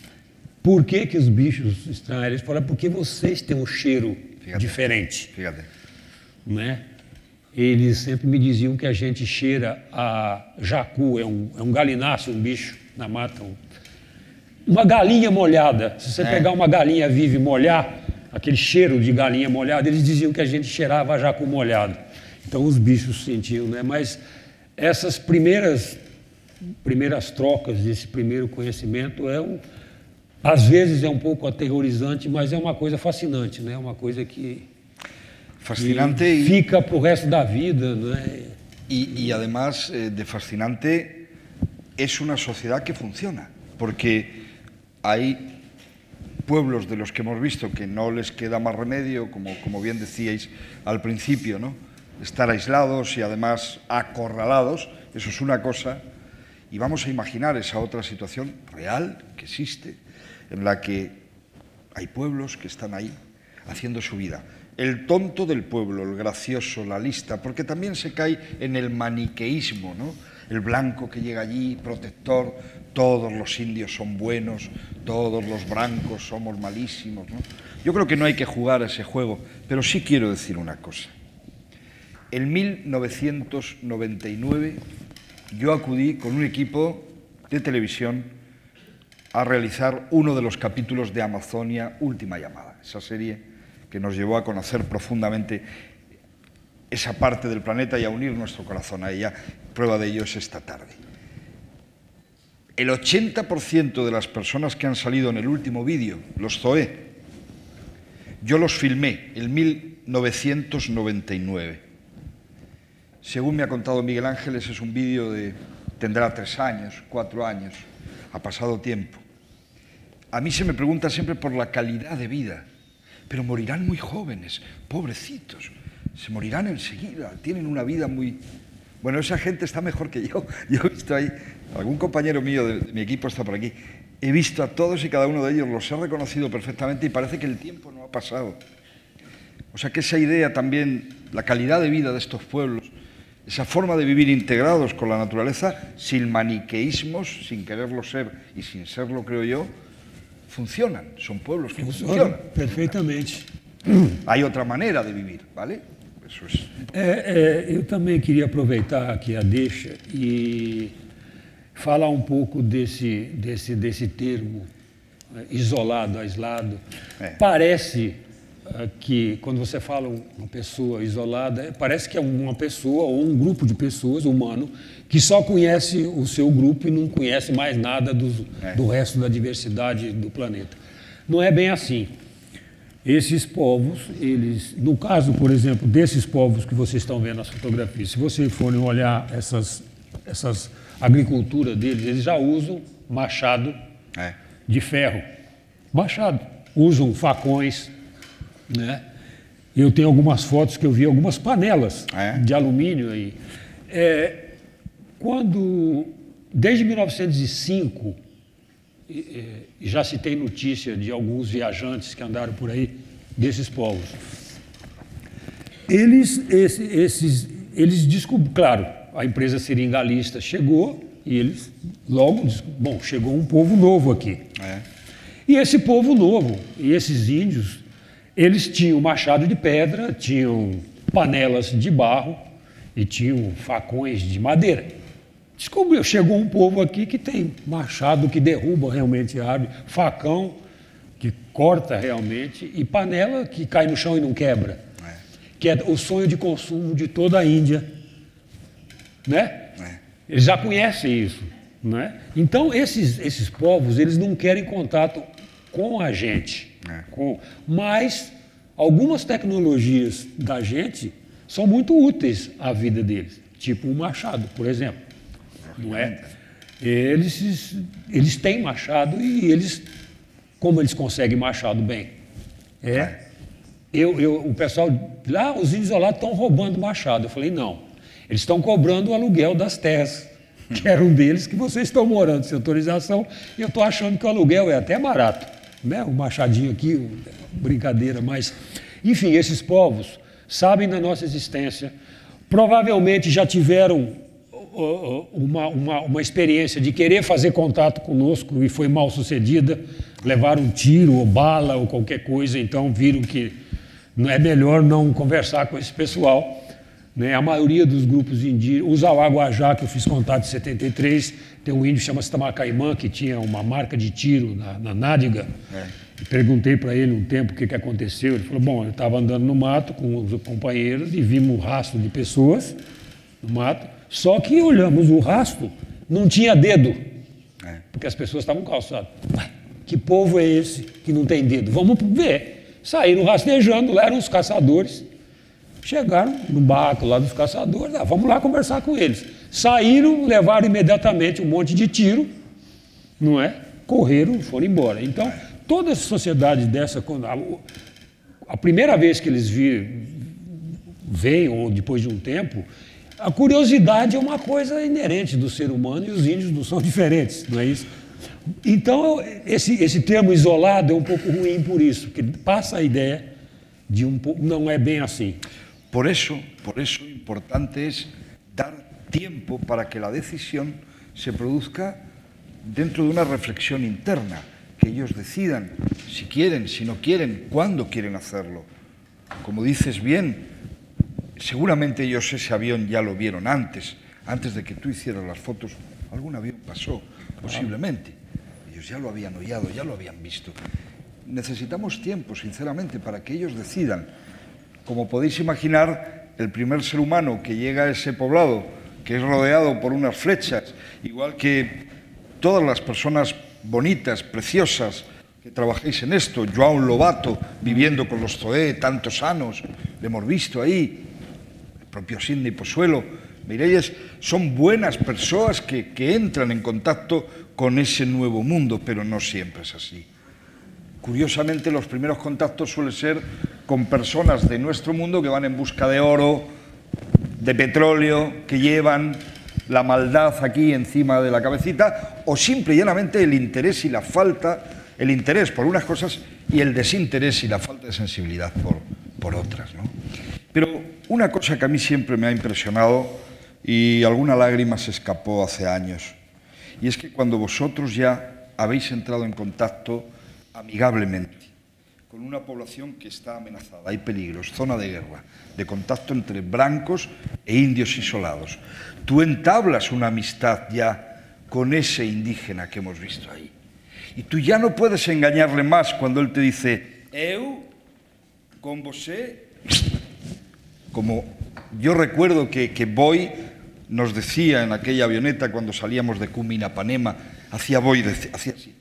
por que que os bichos estranhos, eles falaram, porque vocês têm um cheiro Fíjate. diferente. Fíjate. Né? Eles sempre me diziam que a gente cheira a jacu, é um, é um galináceo, um bicho na mata, um, uma galinha molhada. Se você é. pegar uma galinha viva e molhar, aquele cheiro de galinha molhada, eles diziam que a gente cheirava a jacu molhado. Então os bichos sentiam, né? Mas essas primeiras, primeiras trocas, esse primeiro conhecimento, é um, às vezes é um pouco aterrorizante, mas é uma coisa fascinante, né? Uma coisa que, fascinante que fica para o resto da vida. Né? Y, y además eh, de fascinante, es una sociedad que funciona, porque hay pueblos de los que hemos visto que no les queda más remedio, como, como bien decíais al principio, ¿no? Estar aislados y además acorralados, eso es una cosa, y vamos a imaginar esa otra situación real que existe, en la que hay pueblos que están ahí haciendo su vida. El tonto del pueblo, el gracioso, la lista, porque también se cae en el maniqueísmo, ¿no? El blanco que llega allí, protector, todos los indios son buenos, todos los blancos somos malísimos, ¿no? Yo creo que no hay que jugar a ese juego, pero sí quiero decir una cosa. En mil novecientos noventa y nueve yo acudí con un equipo de televisión a realizar uno de los capítulos de Amazonia Última Llamada, esa serie que nos llevó a conocer profundamente esa parte del planeta y a unir nuestro corazón a ella. Prueba de ello es esta tarde. El ochenta por ciento de las personas que han salido en el último vídeo, los Zoé, yo los filmé en mil novecientos noventa y nueve. Según me ha contado Miguel Ángeles, es un vídeo de... tendrá tres años, cuatro años, ha pasado tiempo. A mí se me pregunta siempre por la calidad de vida, pero morirán muy jóvenes, pobrecitos, se morirán enseguida, tienen una vida muy... Bueno, esa gente está mejor que yo. Yo he visto ahí, algún compañero mío de, de mi equipo está por aquí, he visto a todos y cada uno de ellos, los he reconocido perfectamente y parece que el tiempo no ha pasado. O sea que esa idea también, la calidad de vida de estos pueblos, esa forma de vivir integrados con la naturaleza, sin maniqueísmos, sin quererlo ser y sin serlo, creo yo, funcionan. Son pueblos que funcionan. Perfectamente. Hay otra manera de vivir, ¿vale? Eso es. É, é, eu também queria aproveitar aqui a deixa e falar um pouco desse, desse, desse termo é, isolado, aislado. É. Parece é, que, quando você fala uma pessoa isolada, parece que é uma pessoa ou um grupo de pessoas, humano, que só conhece o seu grupo e não conhece mais nada do, é. do resto da diversidade do planeta. Não é bem assim. Esses povos, eles, no caso, por exemplo, desses povos que vocês estão vendo nas fotografias, se vocês forem olhar essas, essas agricultura deles, eles já usam machado é. de ferro. Machado. Usam facões, né? Eu tenho algumas fotos que eu vi, algumas panelas é. de alumínio aí. É, quando, desde mil novecentos e cinco, já se tem notícia de alguns viajantes que andaram por aí, desses povos. Eles, esse, esses, eles descobriram, claro, a empresa seringalista chegou e eles logo, bom, chegou um povo novo aqui. É. E esse povo novo, e esses índios, eles tinham machado de pedra, tinham panelas de barro e tinham facões de madeira. Descobriu, chegou um povo aqui que tem machado que derruba realmente a árvore, facão que corta realmente e panela que cai no chão e não quebra, é. que é o sonho de consumo de toda a Índia, né? É. Eles já conhecem isso, né? Então esses esses povos eles não querem contato com a gente, é. com, mas algumas tecnologias da gente são muito úteis à vida deles, tipo um machado, por exemplo. Não é? Eles, eles têm machado e eles, como eles conseguem machado bem? É, eu, eu, o pessoal, lá os índios isolados estão roubando machado. Eu falei, não, eles estão cobrando o aluguel das terras, que era um deles, que vocês estão morando sem autorização, e eu estou achando que o aluguel é até barato, né? O machadinho aqui, brincadeira, mas, enfim, esses povos sabem da nossa existência, provavelmente já tiveram Uma, uma, uma experiência de querer fazer contato conosco e foi mal sucedida, levaram um tiro ou bala ou qualquer coisa, então viram que não é melhor não conversar com esse pessoal, né? A maioria dos grupos indígenas, os Auaguajá, que eu fiz contato em setenta e três, tem um índio que chama-se Tamacaimã, que tinha uma marca de tiro na, na nádega. É. Perguntei para ele um tempo o que, que aconteceu, ele falou, bom, eu estava andando no mato com os companheiros e vimos um rastro de pessoas no mato. Só que olhamos o rastro, não tinha dedo, é. porque as pessoas estavam calçadas. Que povo é esse que não tem dedo? Vamos ver. Saíram rastejando, lá eram os caçadores. Chegaram no barco lá dos caçadores, ah, vamos lá conversar com eles. Saíram, levaram imediatamente um monte de tiro, não é? Correram, foram embora. Então, toda essa sociedade dessa, a, a primeira vez que eles vi, veem, ou depois de um tempo, a curiosidade é uma coisa inerente do ser humano e os índios não são diferentes, não é isso? Então, esse, esse termo isolado é um pouco ruim por isso, porque passa a ideia de um pouco, não é bem assim. Por eso, por eso importante es dar tiempo para que la decisión se produzca dentro de una reflexión interna, que ellos decidan si quieren, si no quieren, cuándo quieren hacerlo. Como dices bien, seguramente ellos ese avión ya lo vieron antes, antes de que tú hicieras las fotos. Algún avión pasó, posiblemente. Ellos ya lo habían oído, ya lo habían visto. Necesitamos tiempo, sinceramente, para que ellos decidan. Como podéis imaginar, el primer ser humano que llega a ese poblado, que es rodeado por unas flechas, igual que todas las personas bonitas, preciosas, que trabajáis en esto, João Lobato, viviendo con los Zoé tantos años, le hemos visto ahí, el propio Sidney Pozuelo, Mireilles, son buenas personas que, que entran en contacto con ese nuevo mundo, pero no siempre es así. Curiosamente, los primeros contactos suelen ser con personas de nuestro mundo que van en busca de oro, de petróleo, que llevan la maldad aquí encima de la cabecita, o simple y llanamente el interés y la falta, el interés por unas cosas y el desinterés y la falta de sensibilidad por, por otras, ¿no? Pero una cosa que a mí siempre me ha impresionado y alguna lágrima se escapó hace años, y es que cuando vosotros ya habéis entrado en contacto amigablemente con una población que está amenazada. Hay peligros, zona de guerra, de contacto entre blancos e indios isolados. Tú entablas una amistad ya con ese indígena que hemos visto ahí. Y tú ya no puedes engañarle más cuando él te dice, eu, con vosé. Como yo recuerdo que, que Boy nos decía en aquella avioneta cuando salíamos de Cumina-Panema, hacía Boy, hacía así,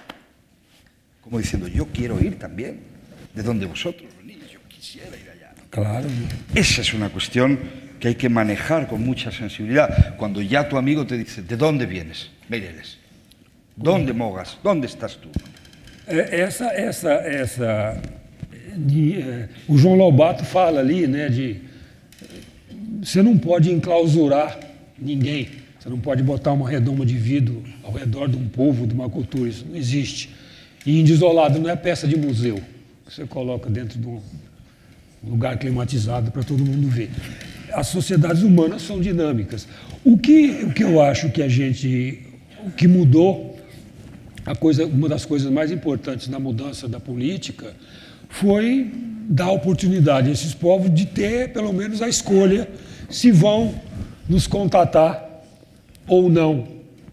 como diciendo, yo quiero ir también, de donde vosotros venís, yo quisiera ir allá. Claro. Esa es una cuestión que hay que manejar con mucha sensibilidad. Cuando ya tu amigo te dice, ¿de dónde vienes? Meireles. ¿Dónde mogas? ¿Dónde estás tú? Essa, essa, essa, de, é, o João Lobato fala ali, né, de você não pode enclausurar ninguém, você não pode botar uma redoma de vidro ao redor de um povo, de uma cultura, isso não existe. E índio isolado não é peça de museu, que você coloca dentro de um lugar climatizado para todo mundo ver. As sociedades humanas são dinâmicas. O que, o que eu acho que a gente, o que mudou, a coisa, uma das coisas mais importantes na mudança da política foi dar oportunidade a esses povos de ter, pelo menos, a escolha se vão nos contatar ou não.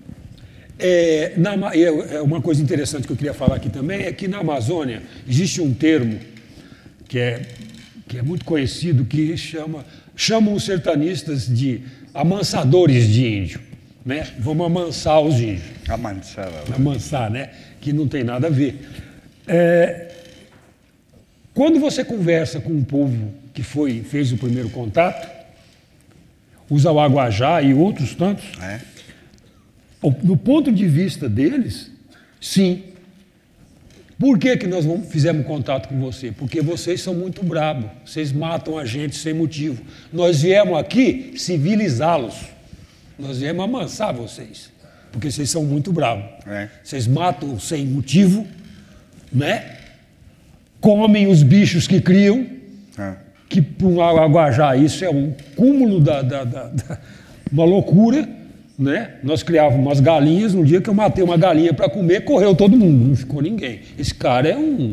É, na, é uma coisa interessante que eu queria falar aqui também é que na Amazônia existe um termo que é, que é muito conhecido que chama, chamam os sertanistas de amansadores de índio. Né? Vamos amansar os índios. Amansar. Amansar, né? Que não tem nada a ver. É, quando você conversa com um povo que foi, fez o primeiro contato, usa o aguajá e outros tantos, é. Do ponto de vista deles, sim. Por que que nós vamos, fizemos contato com você? Porque vocês são muito bravos, vocês matam a gente sem motivo. Nós viemos aqui civilizá-los. Nós viemos amansar vocês, porque vocês são muito bravos. É. Vocês matam sem motivo, né? Comem os bichos que criam, é. Que para um aguajá isso é um cúmulo da, da, da, da uma loucura, né? Nós criávamos umas galinhas, um dia que eu matei uma galinha para comer, correu todo mundo, não ficou ninguém. Esse cara é um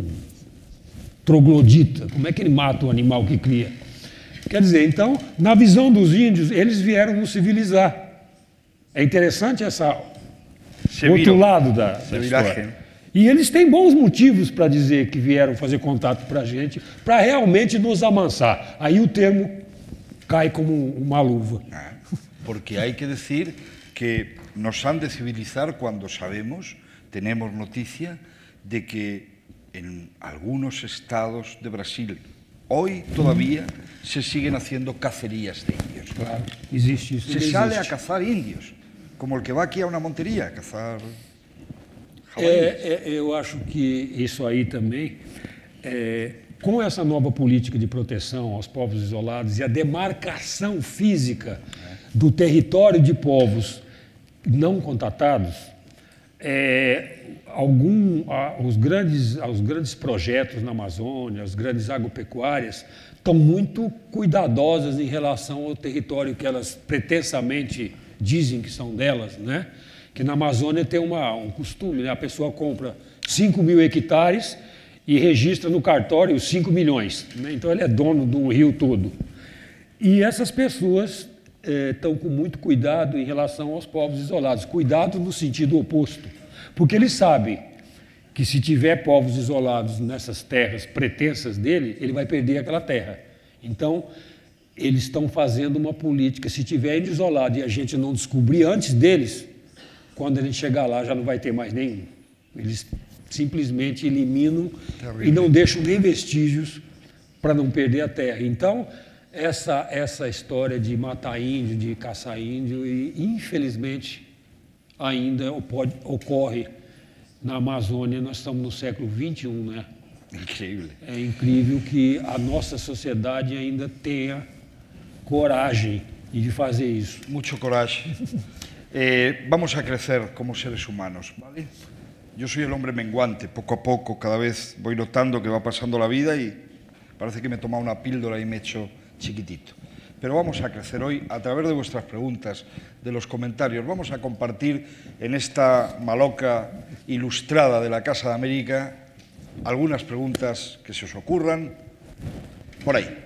troglodita, como é que ele mata o animal que cria? Quer dizer, então, na visão dos índios, eles vieram nos civilizar. É interessante essa outro lado da, da história. E eles têm bons motivos para dizer que vieram fazer contato para a gente, para realmente nos amansar. Aí o termo cai como uma luva. Porque hay que decir que nos han de civilizar cuando sabemos, tenemos noticia de que en algunos estados de Brasil hoy todavía se siguen haciendo cacerías de indios. Claro, existe isso. Se sale a cazar indios, como el que va aquí a una montería a cazar jabalíes. É, é, eu acho que isso aí também, é, com essa nova política de proteção aos povos isolados e a demarcação física do território de povos não contatados, é, algum, a, os, grandes, os grandes projetos na Amazônia, as grandes agropecuárias, estão muito cuidadosas em relação ao território que elas pretensamente dizem que são delas, né? Que na Amazônia tem uma, um costume, né? A pessoa compra cinco mil hectares e registra no cartório cinco milhões, né? Então ele é dono do rio todo. E essas pessoas estão é, com muito cuidado em relação aos povos isolados, cuidado no sentido oposto, porque eles sabem que se tiver povos isolados nessas terras pretensas dele, ele vai perder aquela terra. Então, eles estão fazendo uma política, se tiver índio isolado e a gente não descobrir antes deles, quando a gente chegar lá já não vai ter mais nenhum. Eles simplesmente eliminam e não deixam nem vestígios para não perder a terra. Então, essa, essa história de matar índio, de caçar índio, e, infelizmente, ainda pode, ocorre na Amazônia. Nós estamos no século vinte e um, né? Incrível. É incrível que a nossa sociedade ainda tenha coragem de fazer isso. Mucho coraje. Eh, vamos a crecer como seres humanos, ¿vale? Yo soy el hombre menguante, poco a poco, cada vez voy notando que va pasando la vida y parece que me he tomado una píldora y me he hecho chiquitito. Pero vamos a crecer hoy a través de vuestras preguntas, de los comentarios. Vamos a compartir en esta maloca ilustrada de la Casa de América algunas preguntas que se os ocurran. Por ahí.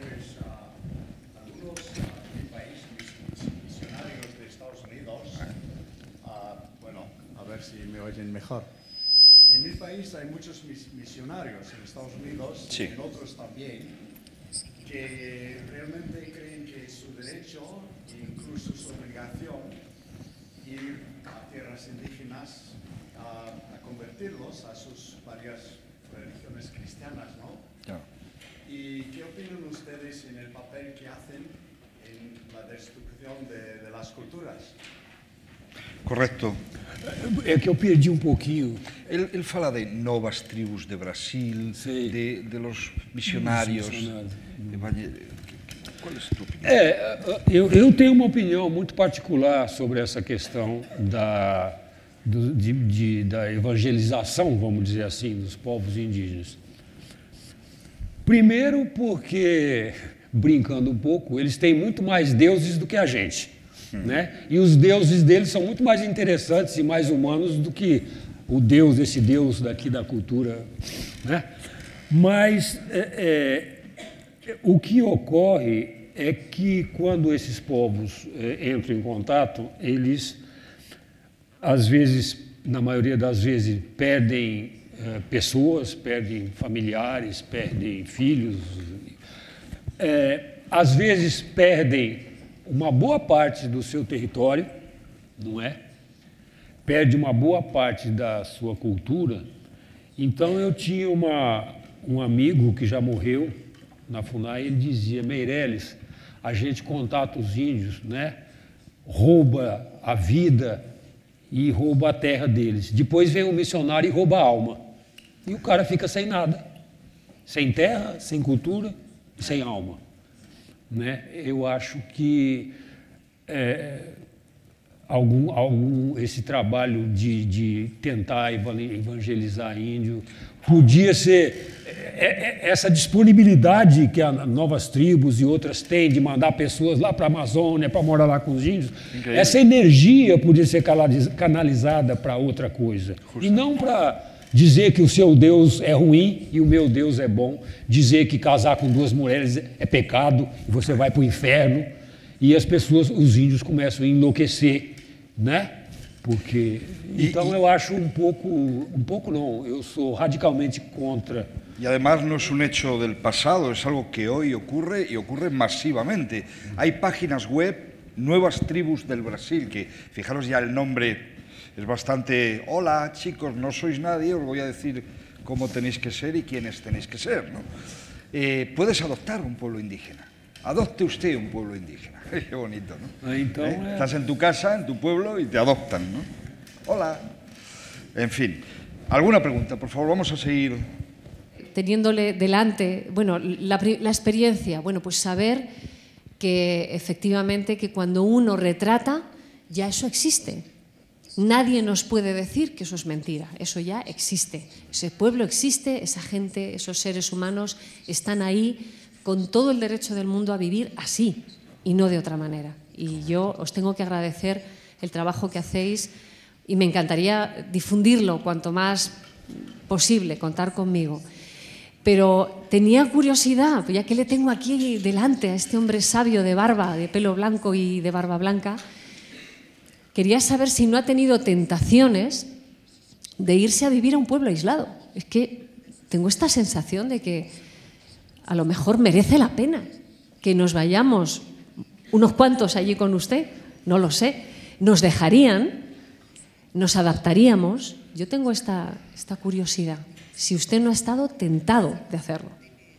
Si me oyen mejor. En mi país hay muchos misionarios en Estados Unidos, sí. En otros también, que realmente creen que es su derecho e incluso su obligación ir a tierras indígenas a, a convertirlos a sus varias religiones cristianas, ¿no? Yeah. ¿Y qué opinan ustedes en el papel que hacen en la destrucción de, de las culturas? Correcto. É que eu perdi um pouquinho. Él, él fala de novas tribos de Brasil, sí. de, de los misionários. Missionários. Qual é a sua opinião? É, eu, eu tenho uma opinião muito particular sobre essa questão da, do, de, de, da evangelização, vamos dizer assim, dos povos indígenas. Primeiro porque, brincando um pouco, eles têm muito mais deuses do que a gente. Né? E os deuses deles são muito mais interessantes e mais humanos do que o Deus, esse Deus daqui da cultura. Né? Mas é, é, o que ocorre é que quando esses povos é, entram em contato, eles, às vezes, na maioria das vezes, perdem é, pessoas, perdem familiares, perdem filhos, é, às vezes perdem uma boa parte do seu território, não é? Perde uma boa parte da sua cultura. Então, eu tinha uma, um amigo que já morreu na FUNAI, ele dizia, Meirelles, a gente contata os índios, né? Rouba a vida e rouba a terra deles. Depois vem um missionário e rouba a alma. E o cara fica sem nada. Sem terra, sem cultura, sem alma. Né? Eu acho que é, algum, algum, esse trabalho de, de tentar evangelizar índio podia ser é, é, essa disponibilidade que as novas tribos e outras têm de mandar pessoas lá para a Amazônia para morar lá com os índios. Incrível. Essa energia podia ser canalizada para outra coisa. Justo. E não para dizer que o seu Deus é ruim e o meu Deus é bom. Dizer que casar com duas mulheres é pecado e você vai para o inferno. E as pessoas, os índios começam a enlouquecer, né? Porque, então eu acho um pouco, um pouco não, eu sou radicalmente contra. Y además no es un hecho del pasado, es algo que hoy ocurre y ocurre masivamente. Hay páginas web, Nuevas Tribus del Brasil, que fijaros ya el nombre es bastante, hola chicos, no sois nadie, os voy a decir cómo tenéis que ser y quiénes tenéis que ser, ¿no? Eh, puedes adoptar un pueblo indígena, adopte usted un pueblo indígena, qué bonito, ¿no? Entonces, ¿Eh? Estás en tu casa, en tu pueblo y te adoptan, ¿no? Hola, en fin. ¿Alguna pregunta? Por favor, vamos a seguir. Teniéndole delante, bueno, la, la experiencia, bueno, pues saber que efectivamente que cuando uno retrata, ya eso existe. Nadie nos puede decir que eso es mentira, eso ya existe. Ese pueblo existe, esa gente, esos seres humanos están ahí con todo el derecho del mundo a vivir así y no de otra manera. Y yo os tengo que agradecer el trabajo que hacéis y me encantaría difundirlo cuanto más posible, contar conmigo. Pero tenía curiosidad, ya que le tengo aquí delante a este hombre sabio de barba, de pelo blanco y de barba blanca, quería saber si no ha tenido tentaciones de irse a vivir a un pueblo aislado. Es que tengo esta sensación de que a lo mejor merece la pena que nos vayamos unos cuantos allí con usted, no lo sé, nos dejarían, nos adaptaríamos. Yo tengo esta, esta curiosidad, si usted no ha estado tentado de hacerlo.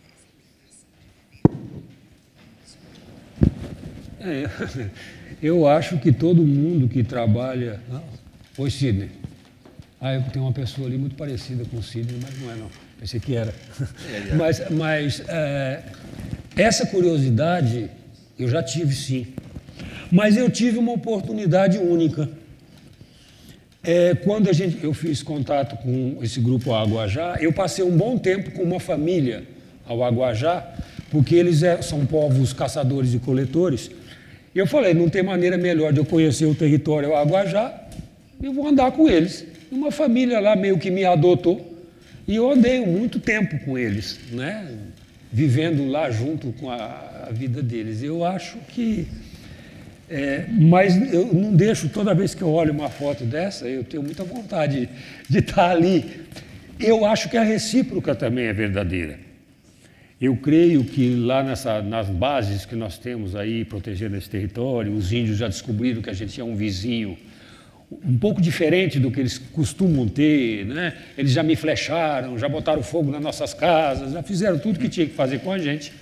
É, eu acho que todo mundo que trabalha... Oi, Sidney. Ah, eu tenho uma pessoa ali muito parecida com o Sidney, mas não é não. Pensei que era. É, é. Mas, mas é, essa curiosidade eu já tive, sim. Mas eu tive uma oportunidade única. É, quando a gente, eu fiz contato com esse grupo Aguajá, eu passei um bom tempo com uma família ao Aguajá, porque eles é, são povos caçadores e coletores. E eu falei, não tem maneira melhor de eu conhecer o território Aguajá, eu vou andar com eles. Uma família lá meio que me adotou, E eu andei muito tempo com eles, né? Vivendo lá junto com a, a vida deles. Eu acho que... É, mas eu não deixo, toda vez que eu olho uma foto dessa, eu tenho muita vontade de, de estar ali. Eu acho que a recíproca também é verdadeira. Eu creio que lá nessa, nas bases que nós temos aí, protegendo esse território, os índios já descobriram que a gente é um vizinho um pouco diferente do que eles costumam ter, né? Eles já me flecharam, já botaram fogo nas nossas casas, já fizeram tudo que tinha que fazer com a gente.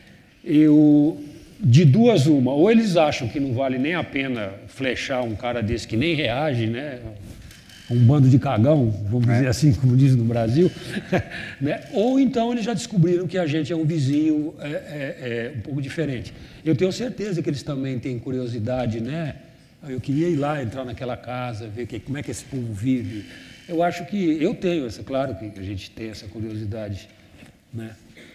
Eu, de duas uma, ou eles acham que não vale nem a pena flechar um cara desse que nem reage, né? Um bando de cagão, vamos dizer assim, como diz no Brasil, né? Ou então eles já descobriram que a gente é um vizinho é, é, é, um pouco diferente. Eu tenho certeza que eles também têm curiosidade, né? Eu queria ir lá, entrar naquela casa, ver que, como é que esse povo vive. Eu acho que eu tenho, essa, claro que a gente tem essa curiosidade, né?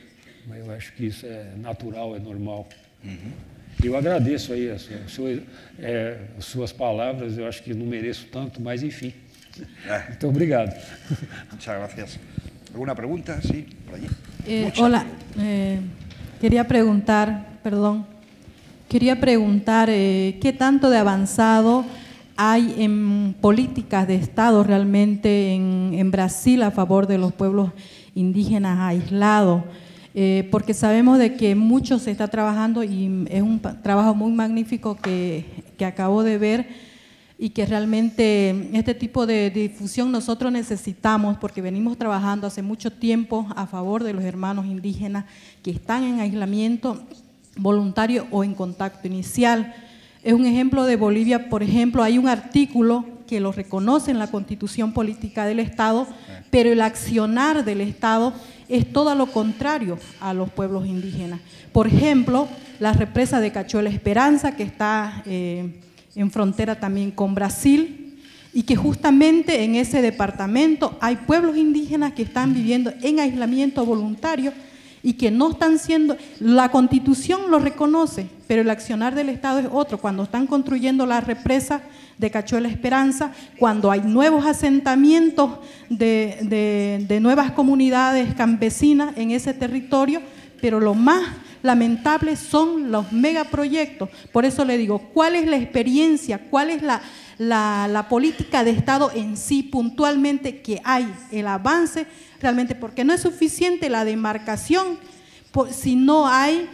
Mas eu acho que isso é natural, é normal. Uhum. Eu agradeço aí a sua, a sua, é, as suas palavras, eu acho que não mereço tanto, mas enfim. É. Muito obrigado. Muchas gracias. ¿Alguna pregunta? Sí, por allí. Eh, hola, eh, quería preguntar, perdón, quería preguntar eh, qué tanto de avanzado hay en políticas de Estado realmente en, en Brasil a favor de los pueblos indígenas aislados. Eh, porque sabemos de que mucho se está trabajando y es un trabajo muy magnífico que, que acabo de ver y que realmente este tipo de difusión nosotros necesitamos porque venimos trabajando hace mucho tiempo a favor de los hermanos indígenas que están en aislamiento voluntario o en contacto inicial. Es un ejemplo de Bolivia, por ejemplo, hay un artículo que lo reconoce en la Constitución Política del Estado, pero el accionar del Estado es todo lo contrario a los pueblos indígenas. Por ejemplo, la represa de Cachoeira Esperanza, que está eh, en frontera también con Brasil, y que justamente en ese departamento hay pueblos indígenas que están viviendo en aislamiento voluntario y que no están siendo, la Constitución lo reconoce, pero el accionar del Estado es otro. Cuando están construyendo la represa de Cachoeira Esperanza, cuando hay nuevos asentamientos de, de, de nuevas comunidades campesinas en ese territorio, pero lo más lamentable son los megaproyectos. Por eso le digo, ¿cuál es la experiencia, cuál es la, la, la política de Estado en sí puntualmente que hay, el avance realmente? Porque no es suficiente la demarcación por, si no hay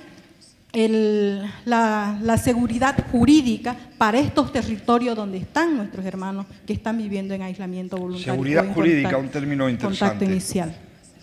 el, la, la seguridad jurídica para estos territorios donde están nuestros hermanos que están viviendo en aislamiento voluntario. Seguridad jurídica, contacto, un término interesante. Contacto inicial.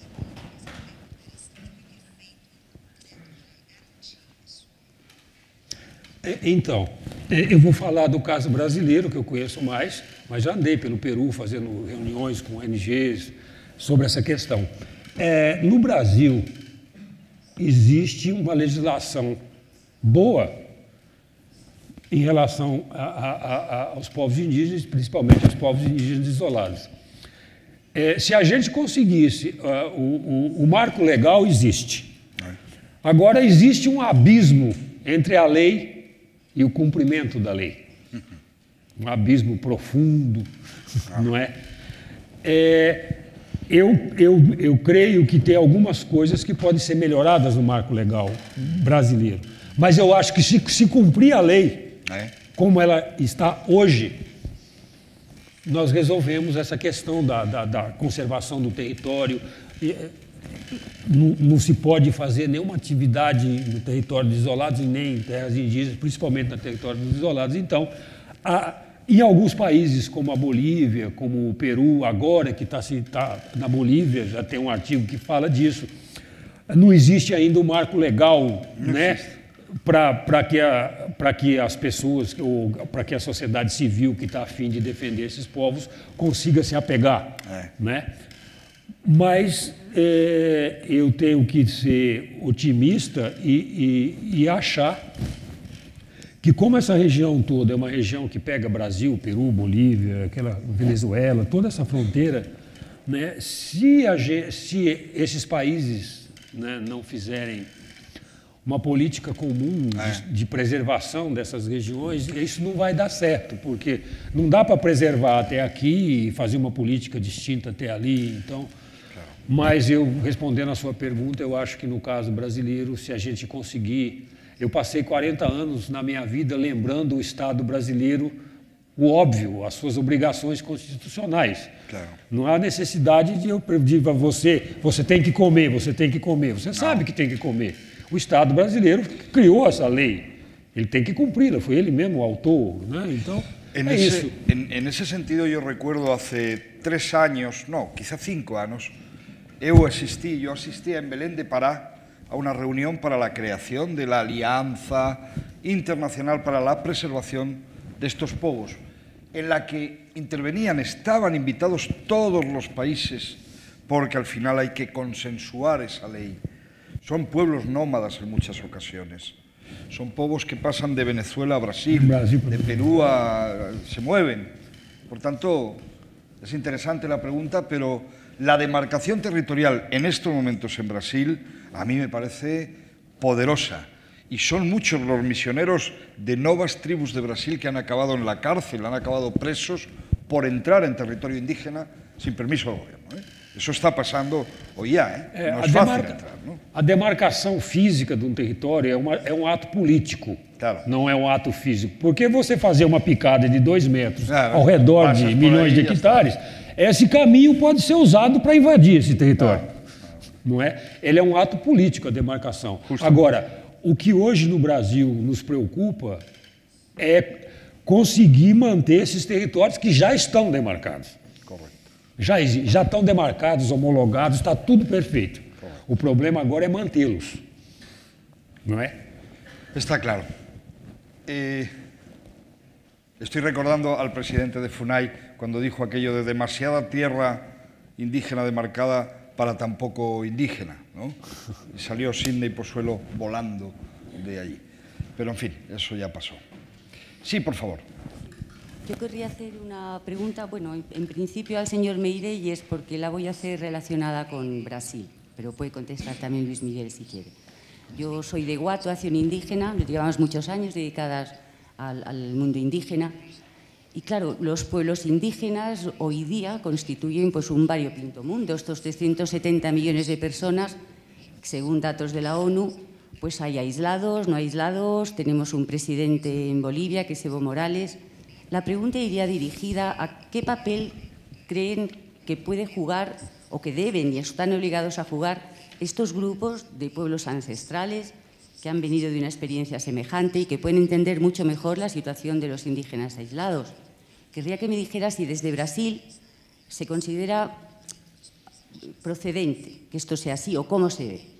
Então, eu vou falar do caso brasileiro, que eu conheço mais, mas já andei pelo Peru fazendo reuniões com O N Gs sobre essa questão. É, no Brasil, existe uma legislação boa em relação a, a, a, aos povos indígenas, principalmente aos povos indígenas isolados. É, se a gente conseguisse, uh, o, o, o marco legal existe. Agora, existe um abismo entre a lei e o cumprimento da lei. Um abismo profundo, não é? é eu, eu, eu creio que tem algumas coisas que podem ser melhoradas no marco legal brasileiro, mas eu acho que se, se cumprir a lei, é. como ela está hoje, nós resolvemos essa questão da, da, da conservação do território. E, Não, não se pode fazer nenhuma atividade no território dos isolados e nem em terras indígenas, principalmente no território dos isolados. Então, há, em alguns países, como a Bolívia, como o Peru, agora que está tá, na Bolívia, já tem um artigo que fala disso, não existe ainda um marco legal, né, para que, que as pessoas, ou para que a sociedade civil que está a fim de defender esses povos consiga se apegar, é. né? Mas é, eu tenho que ser otimista e, e, e achar que, como essa região toda é uma região que pega Brasil, Peru, Bolívia, aquela Venezuela, toda essa fronteira, né, se, a, se esses países, né, não fizerem uma política comum de, de preservação dessas regiões, isso não vai dar certo, porque não dá para preservar até aqui e fazer uma política distinta até ali. Então, Mas eu, respondendo a sua pergunta, eu acho que no caso brasileiro, se a gente conseguir... Eu passei quarenta anos na minha vida lembrando o Estado brasileiro, o óbvio, as suas obrigações constitucionais. Claro. Não há necessidade de eu de você, você tem que comer, você tem que comer. Você Não. sabe que tem que comer. O Estado brasileiro criou essa lei. Ele tem que cumpri-la, foi ele mesmo o autor, né? Então, en é ese, isso. En, en ese sentido, eu recuerdo hace tres años, no, quizá cinco años, eu asistí, yo asistí en Belén de Pará a una reunión para la creación de la Alianza Internacional para la Preservación de estos povos, en la que intervenían, estaban invitados todos los países, porque al final hay que consensuar esa ley. Son pueblos nómadas en muchas ocasiones. Son povos que pasan de Venezuela a Brasil, Brasil de Perú a... se mueven. Por tanto, es interesante la pregunta, pero la demarcación territorial en estos momentos en Brasil a mí me parece poderosa. Y son muchos los misioneros de novas tribus de Brasil que han acabado en la cárcel, han acabado presos por entrar en territorio indígena sin permiso del gobierno, ¿eh? Isso está passando hoje, é? É, a, demarca, entrar, não? A demarcação física de um território é, uma, é um ato político, claro. Não é um ato físico. Porque você fazer uma picada de dois metros claro, ao redor de milhões de hectares, esse caminho pode ser usado para invadir esse território. Claro. Não é? Ele é um ato político, a demarcação. Justo. Agora, o que hoje no Brasil nos preocupa é conseguir manter esses territórios que já estão demarcados. Já, já estão demarcados, homologados, está tudo perfeito. O problema agora é mantê-los, não é? Está claro. Eh, estoy recordando al presidente de FUNAI cuando dijo aquello de demasiada tierra indígena demarcada para tan poco indígena, ¿no? Y salió Sidney Pozuelo volando de allí. Pero en fin, eso ya pasó. Sí, por favor. Yo querría hacer una pregunta, bueno, en, en principio al señor Meirelles, porque la voy a hacer relacionada con Brasil, pero puede contestar también Luis Miguel si quiere. Yo soy de Guato, Acción Indígena, llevamos muchos años dedicadas al, al mundo indígena, y claro, los pueblos indígenas hoy día constituyen pues, un variopinto mundo. Estos trescientos setenta millones de personas, según datos de la ONU, pues hay aislados, no aislados, tenemos un presidente en Bolivia, que es Evo Morales. La pregunta iría dirigida a qué papel creen que puede jugar o que deben y están obligados a jugar estos grupos de pueblos ancestrales que han venido de una experiencia semejante y que pueden entender mucho mejor la situación de los indígenas aislados. Querría que me dijera si desde Brasil se considera procedente que esto sea así o cómo se ve.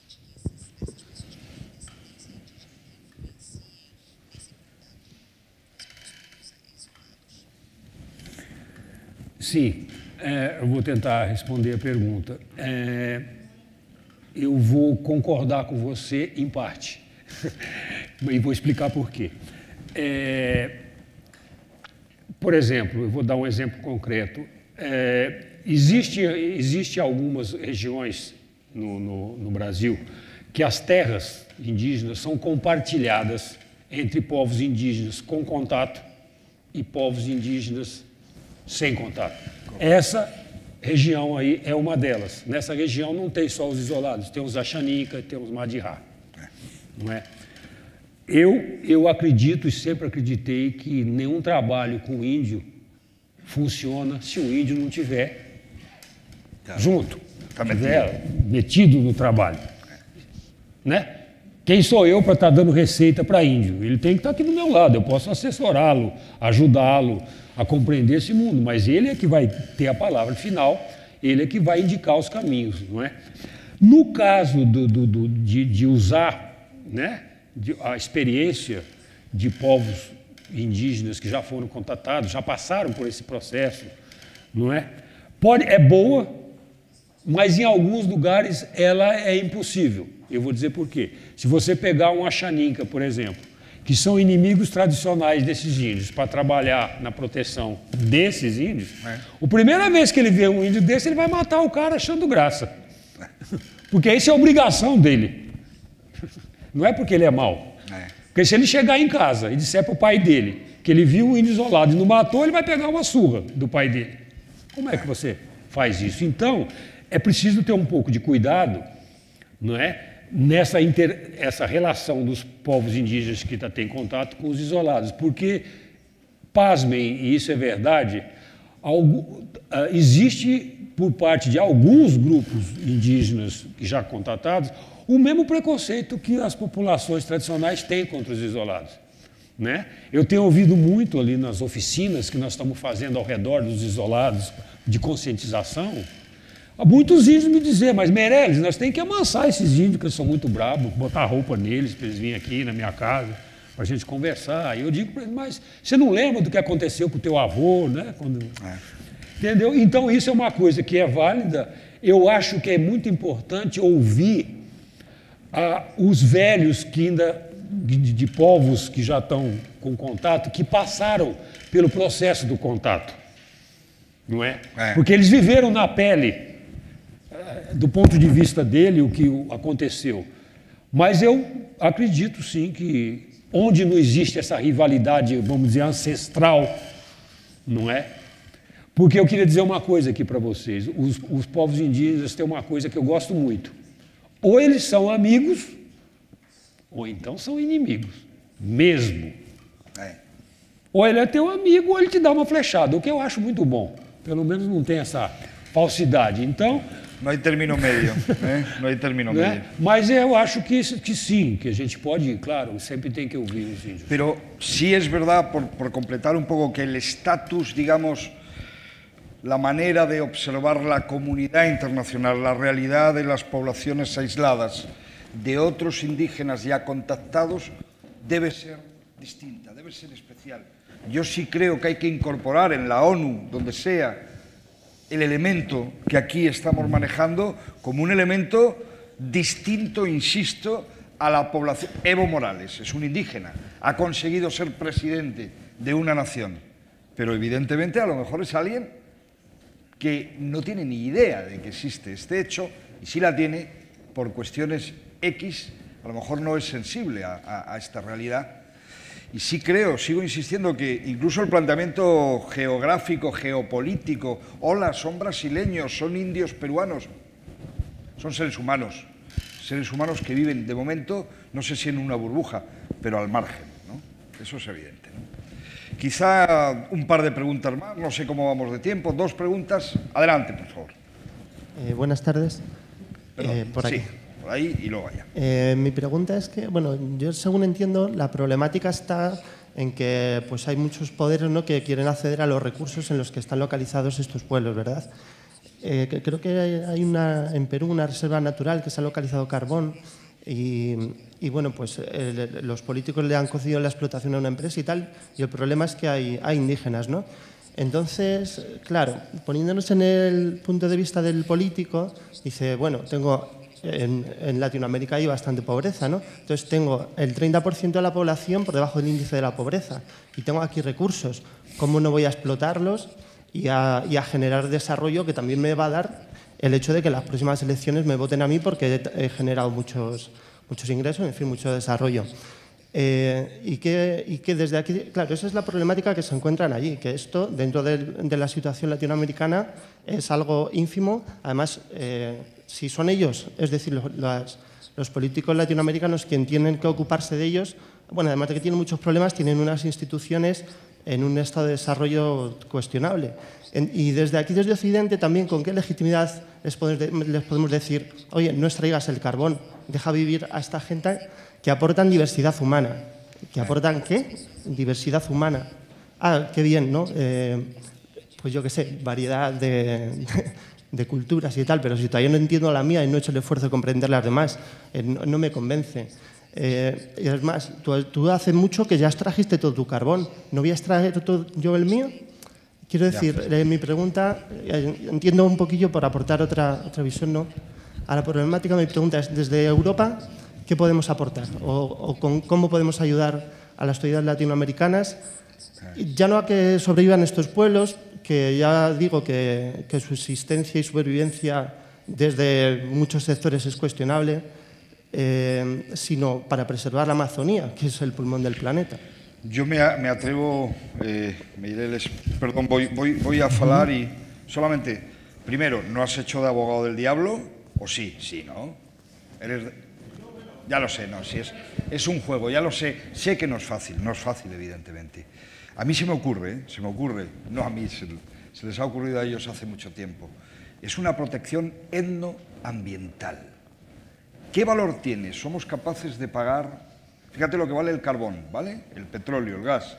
Sim, é, eu vou tentar responder a pergunta. É, eu vou concordar com você em parte e vou explicar por quê. É, por exemplo, eu vou dar um exemplo concreto. É, existe, existe algumas regiões no, no, no Brasil que as terras indígenas são compartilhadas entre povos indígenas com contato e povos indígenas sem contato. Essa região aí é uma delas. Nessa região não tem só os isolados, tem os Axaninca, tem os Madirá. Não é? Eu, eu acredito e sempre acreditei que nenhum trabalho com índio funciona se o índio não tiver tá. junto, tá tiver metido no trabalho. Né? Quem sou eu para estar tá dando receita para índio? Ele tem que estar tá aqui do meu lado, eu posso assessorá-lo, ajudá-lo a compreender esse mundo, mas ele é que vai ter a palavra final, ele é que vai indicar os caminhos, não é? No caso do, do, do, de, de usar, né, de, a experiência de povos indígenas que já foram contatados, já passaram por esse processo, não é? Pode, é boa, mas em alguns lugares ela é impossível. Eu vou dizer por quê. Se você pegar um Axaninca, por exemplo, que são inimigos tradicionais desses índios, para trabalhar na proteção desses índios, é. a primeira vez que ele vê um índio desse, ele vai matar o cara achando graça. Porque isso é obrigação dele. Não é porque ele é mau. É. Porque se ele chegar em casa e disser para o pai dele que ele viu um índio isolado e não matou, ele vai pegar uma surra do pai dele. Como é que você faz isso? Então, é preciso ter um pouco de cuidado, não é? Nessa inter, essa relação dos povos indígenas que têm contato com os isolados, porque, pasmem, e isso é verdade, algo, existe por parte de alguns grupos indígenas já contatados o mesmo preconceito que as populações tradicionais têm contra os isolados, né? Eu tenho ouvido muito ali nas oficinas que nós estamos fazendo ao redor dos isolados de conscientização, muitos índios me dizer, mas Meirelles, nós temos que amansar esses índios que são muito bravos, botar roupa neles para eles virem aqui na minha casa para a gente conversar. E eu digo para eles, mas você não lembra do que aconteceu com o teu avô, né? Quando... É. Entendeu? Então isso é uma coisa que é válida. Eu acho que é muito importante ouvir ah, os velhos que ainda de, de povos que já estão com contato, que passaram pelo processo do contato, não é? É. Porque eles viveram na pele, do ponto de vista dele, o que aconteceu. Mas eu acredito, sim, que onde não existe essa rivalidade, vamos dizer, ancestral, não é? Porque eu queria dizer uma coisa aqui para vocês. Os, os povos indígenas têm uma coisa que eu gosto muito. Ou eles são amigos, ou então são inimigos, mesmo. É. Ou ele é teu amigo, ou ele te dá uma flechada, o que eu acho muito bom. Pelo menos não tem essa falsidade. Então... No hay término medio, ¿eh? No hay término medio. ¿Eh? Mas eu acho que, que sim, que a gente pode, claro, sempre tem que ouvir os índios. Pero sí es verdad, por, por completar un poco, que el estatus, digamos, la manera de observar la comunidad internacional, la realidad de las poblaciones aisladas, de otros indígenas ya contactados, debe ser distinta, debe ser especial. Yo sí creo que hay que incorporar en la ONU, donde sea, el elemento que aquí estamos manejando como un elemento distinto, insisto, a la población. Evo Morales es un indígena, ha conseguido ser presidente de una nación, pero evidentemente a lo mejor es alguien que no tiene ni idea de que existe este hecho, y si la tiene, por cuestiones X, a lo mejor no es sensible a, a, a esta realidad. Y sí creo, sigo insistiendo que incluso el planteamiento geográfico, geopolítico, hola, son brasileños, son indios peruanos, son seres humanos, seres humanos que viven de momento, no sé si en una burbuja, pero al margen, ¿no? Eso es evidente, ¿no? Quizá un par de preguntas más, no sé cómo vamos de tiempo, dos preguntas, adelante, por favor. Eh, buenas tardes. Perdón, eh, por aquí. Sí. Por ahí y luego allá. Eh, mi pregunta es que, bueno, yo según entiendo, la problemática está en que pues, hay muchos poderes, ¿no?, que quieren acceder a los recursos en los que están localizados estos pueblos, ¿verdad? Eh, que creo que hay una, en Perú una reserva natural que se ha localizado carbón y, y bueno, pues eh, los políticos le han concedido la explotación a una empresa y tal, y el problema es que hay, hay indígenas, ¿no? Entonces, claro, poniéndonos en el punto de vista del político, dice, bueno, tengo... En, en Latinoamérica hay bastante pobreza, ¿no? Entonces tengo el treinta por ciento de la población por debajo del índice de la pobreza y tengo aquí recursos. ¿Cómo no voy a explotarlos y a, y a generar desarrollo que también me va a dar el hecho de que en las próximas elecciones me voten a mí porque he, he generado muchos, muchos ingresos, en fin, mucho desarrollo? Eh, y, que, y que desde aquí, claro, esa es la problemática que se encuentran allí, que esto dentro de, de la situación latinoamericana es algo ínfimo, además, eh, si son ellos, es decir, los, los, los políticos latinoamericanos quienes tienen que ocuparse de ellos, bueno, además de que tienen muchos problemas, tienen unas instituciones en un estado de desarrollo cuestionable. En, y desde aquí, desde Occidente, también, ¿con qué legitimidad les podemos, les podemos decir, oye, no extraigas el carbón, deja vivir a esta gente que aportan diversidad humana? ¿Que aportan qué? Diversidad humana. Ah, qué bien, ¿no? Eh, pues yo qué sé, variedad de... de culturas y tal, pero si todavía no entiendo la mía y no he hecho el esfuerzo de comprender las demás, eh, no, no me convence. Eh, y es más, tú, tú hace mucho que ya extrajiste todo tu carbón, ¿no voy a extraer todo yo el mío? Quiero decir, eh, mi pregunta, eh, entiendo un poquillo por aportar otra, otra visión, ¿no? A la problemática, mi pregunta es, desde Europa, ¿qué podemos aportar? ¿O, o con, cómo podemos ayudar a las sociedades latinoamericanas? Ya no a que sobrevivan estos pueblos, que ya digo que, que su existencia y supervivencia desde muchos sectores es cuestionable, eh, sino para preservar la Amazonía, que es el pulmón del planeta. Yo me, me atrevo, eh, Meireles, perdón, voy, voy, voy a falar y solamente primero, ¿no has hecho de abogado del diablo? ¿O sí? Sí, ¿no? Eres de... Ya lo sé, no, sí, es, es un juego, ya lo sé. Sé que no es fácil, no es fácil, evidentemente. A mí se me ocurre, ¿eh? se me ocurre, no a mí, se, se les ha ocurrido a ellos hace mucho tiempo. Es una protección etnoambiental. ¿Qué valor tiene? Somos capaces de pagar, fíjate lo que vale el carbón, ¿vale? El petróleo, el gas.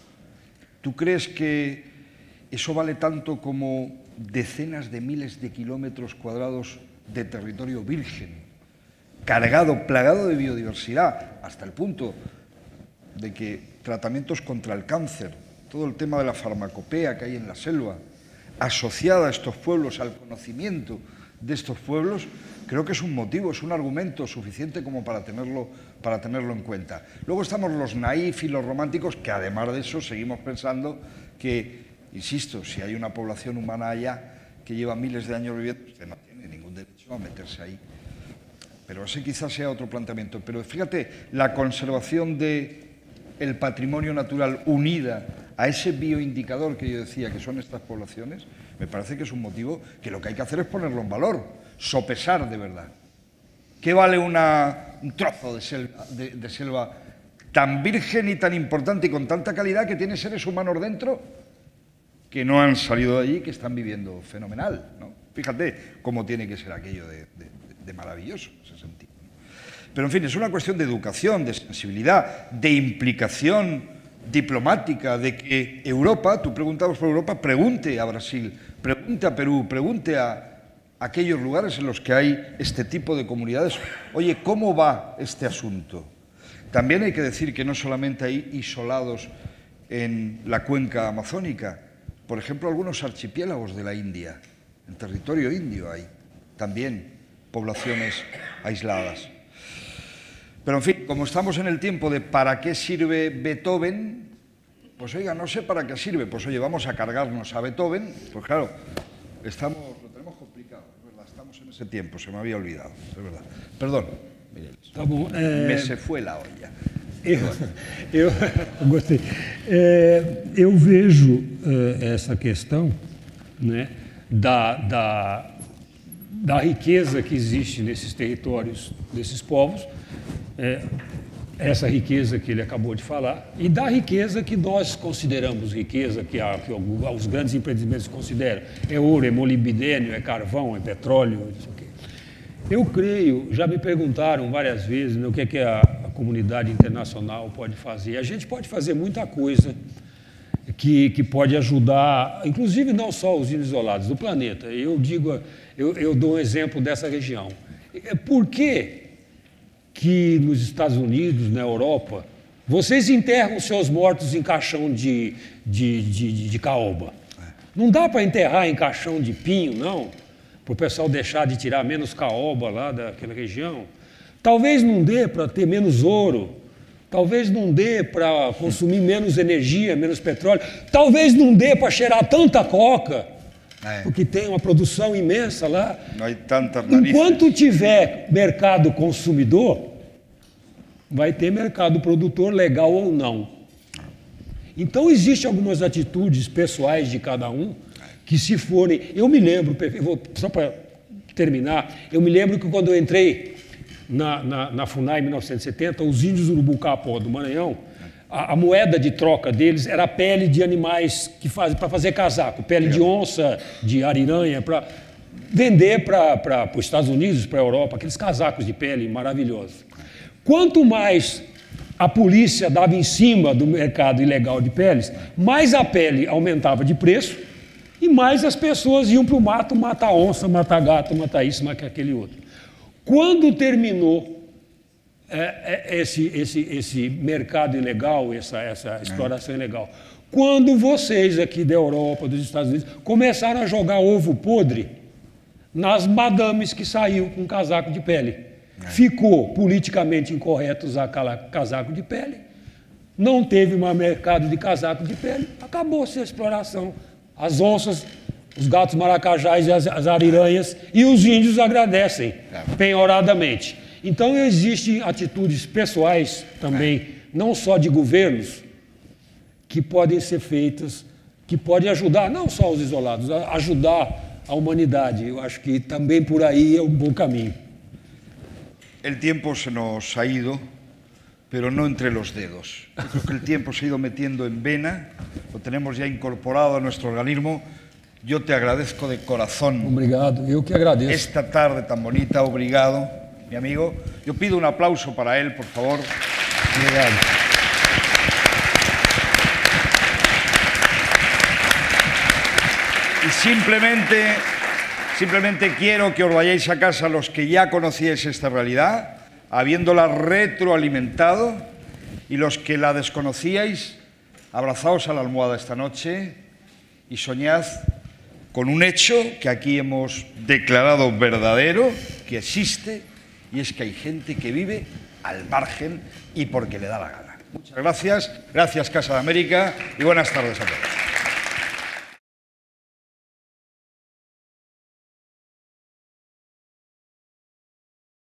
¿Tú crees que eso vale tanto como decenas de miles de kilómetros cuadrados de territorio virgen, cargado, plagado de biodiversidad, hasta el punto de que tratamientos contra el cáncer, todo el tema de la farmacopea que hay en la selva, asociada a estos pueblos, al conocimiento de estos pueblos, creo que es un motivo, es un argumento suficiente como para tenerlo, para tenerlo en cuenta. Luego estamos los naif y los románticos, que además de eso seguimos pensando que, insisto, si hay una población humana allá que lleva miles de años viviendo, usted no tiene ningún derecho a meterse ahí. Pero ese quizás sea otro planteamiento. Pero fíjate, la conservación del patrimonio natural unida a ese bioindicador que yo decía que son estas poblaciones, me parece que es un motivo que lo que hay que hacer es ponerlo en valor, sopesar de verdad. ¿Qué vale una, un trozo de selva, de, de selva tan virgen y tan importante y con tanta calidad que tiene seres humanos dentro que no han salido de allí, que están viviendo fenomenal, ¿no? Fíjate cómo tiene que ser aquello de, de, de maravilloso en ese sentido. Pero, en fin, es una cuestión de educación, de sensibilidad, de implicación diplomática, de que Europa, tú preguntabas por Europa, pregunte a Brasil, pregunte a Perú, pregunte a aquellos lugares en los que hay este tipo de comunidades, oye, ¿cómo va este asunto? También hay que decir que no solamente hay isolados en la cuenca amazónica, por ejemplo, algunos archipiélagos de la India, en territorio indio hay también poblaciones aisladas. Pero, en fin, como estamos en el tiempo de ¿para qué sirve Beethoven? Pues, oiga, no sé para qué sirve. Pues, oye, vamos a cargarnos a Beethoven. Pues, claro, estamos, lo tenemos complicado, es verdad. Estamos en ese tiempo, se me había olvidado, es verdad. Perdón, Miguel. Tá bom, é... Me se fue la olla. Eu, eu gostei. É, eu vejo é, essa questão, né, da, da, da riqueza que existe nesses territórios, desses povos, é, essa riqueza que ele acabou de falar, e da riqueza que nós consideramos riqueza, que, a, que os grandes empreendimentos consideram. É ouro, é molibdênio, é carvão, é petróleo, não sei o quê. Eu creio, já me perguntaram várias vezes, né, o que é que a, a comunidade internacional pode fazer. A gente pode fazer muita coisa que, que pode ajudar, inclusive não só os índios isolados, do planeta. Eu digo, eu, eu dou um exemplo dessa região. Por que que nos Estados Unidos, na Europa, vocês enterram seus mortos em caixão de, de, de, de caoba? Não dá para enterrar em caixão de pinho, não? Para o pessoal deixar de tirar menos caoba lá daquela região. Talvez não dê para ter menos ouro, talvez não dê para consumir menos energia, menos petróleo, talvez não dê para cheirar tanta coca, é. Porque tem uma produção imensa lá. Não há tanta Enquanto tiver mercado consumidor, vai ter mercado produtor, legal ou não. Então, existem algumas atitudes pessoais de cada um, que se forem... Eu me lembro, eu vou, só para terminar, eu me lembro que quando eu entrei na, na, na FUNAI em mil novecentos e setenta, os índios Urubucapó do Maranhão, a, a moeda de troca deles era pele de animais que faz, para fazer casaco, pele de onça, de ariranha, para vender para os Estados Unidos, para a Europa, aqueles casacos de pele maravilhosos. Quanto mais a polícia dava em cima do mercado ilegal de peles, mais a pele aumentava de preço, e mais as pessoas iam para o mato matar onça, matar gato, matar isso, matar aquele outro. Quando terminou é, é, esse, esse, esse mercado ilegal, essa, essa exploração ilegal, quando vocês aqui da Europa, dos Estados Unidos, começaram a jogar ovo podre nas madames que saíam com casaco de pele, ficou politicamente incorreto usar casaco de pele, não teve mais mercado de casaco de pele, acabou-se a exploração. As onças, os gatos maracajás e as, as ariranhas, e os índios agradecem penhoradamente. Então, existem atitudes pessoais também, não só de governos, que podem ser feitas, que podem ajudar, não só os isolados, ajudar a humanidade. Eu acho que também por aí é um bom caminho. El tiempo se nos ha ido, pero no entre los dedos. Yo creo que el tiempo se ha ido metiendo en vena, lo tenemos ya incorporado a nuestro organismo. Yo te agradezco de corazón. Obrigado, eu que agradeço. Esta tarde tan bonita, obrigado, mi amigo. Yo pido un aplauso para él, por favor. Obrigado. Y simplemente, simplemente quiero que os vayáis a casa los que ya conocíais esta realidad, habiéndola retroalimentado, y los que la desconocíais, abrazaos a la almohada esta noche y soñad con un hecho que aquí hemos declarado verdadero, que existe, y es que hay gente que vive al margen y porque le da la gana. Muchas gracias, gracias Casa de América y buenas tardes a todos.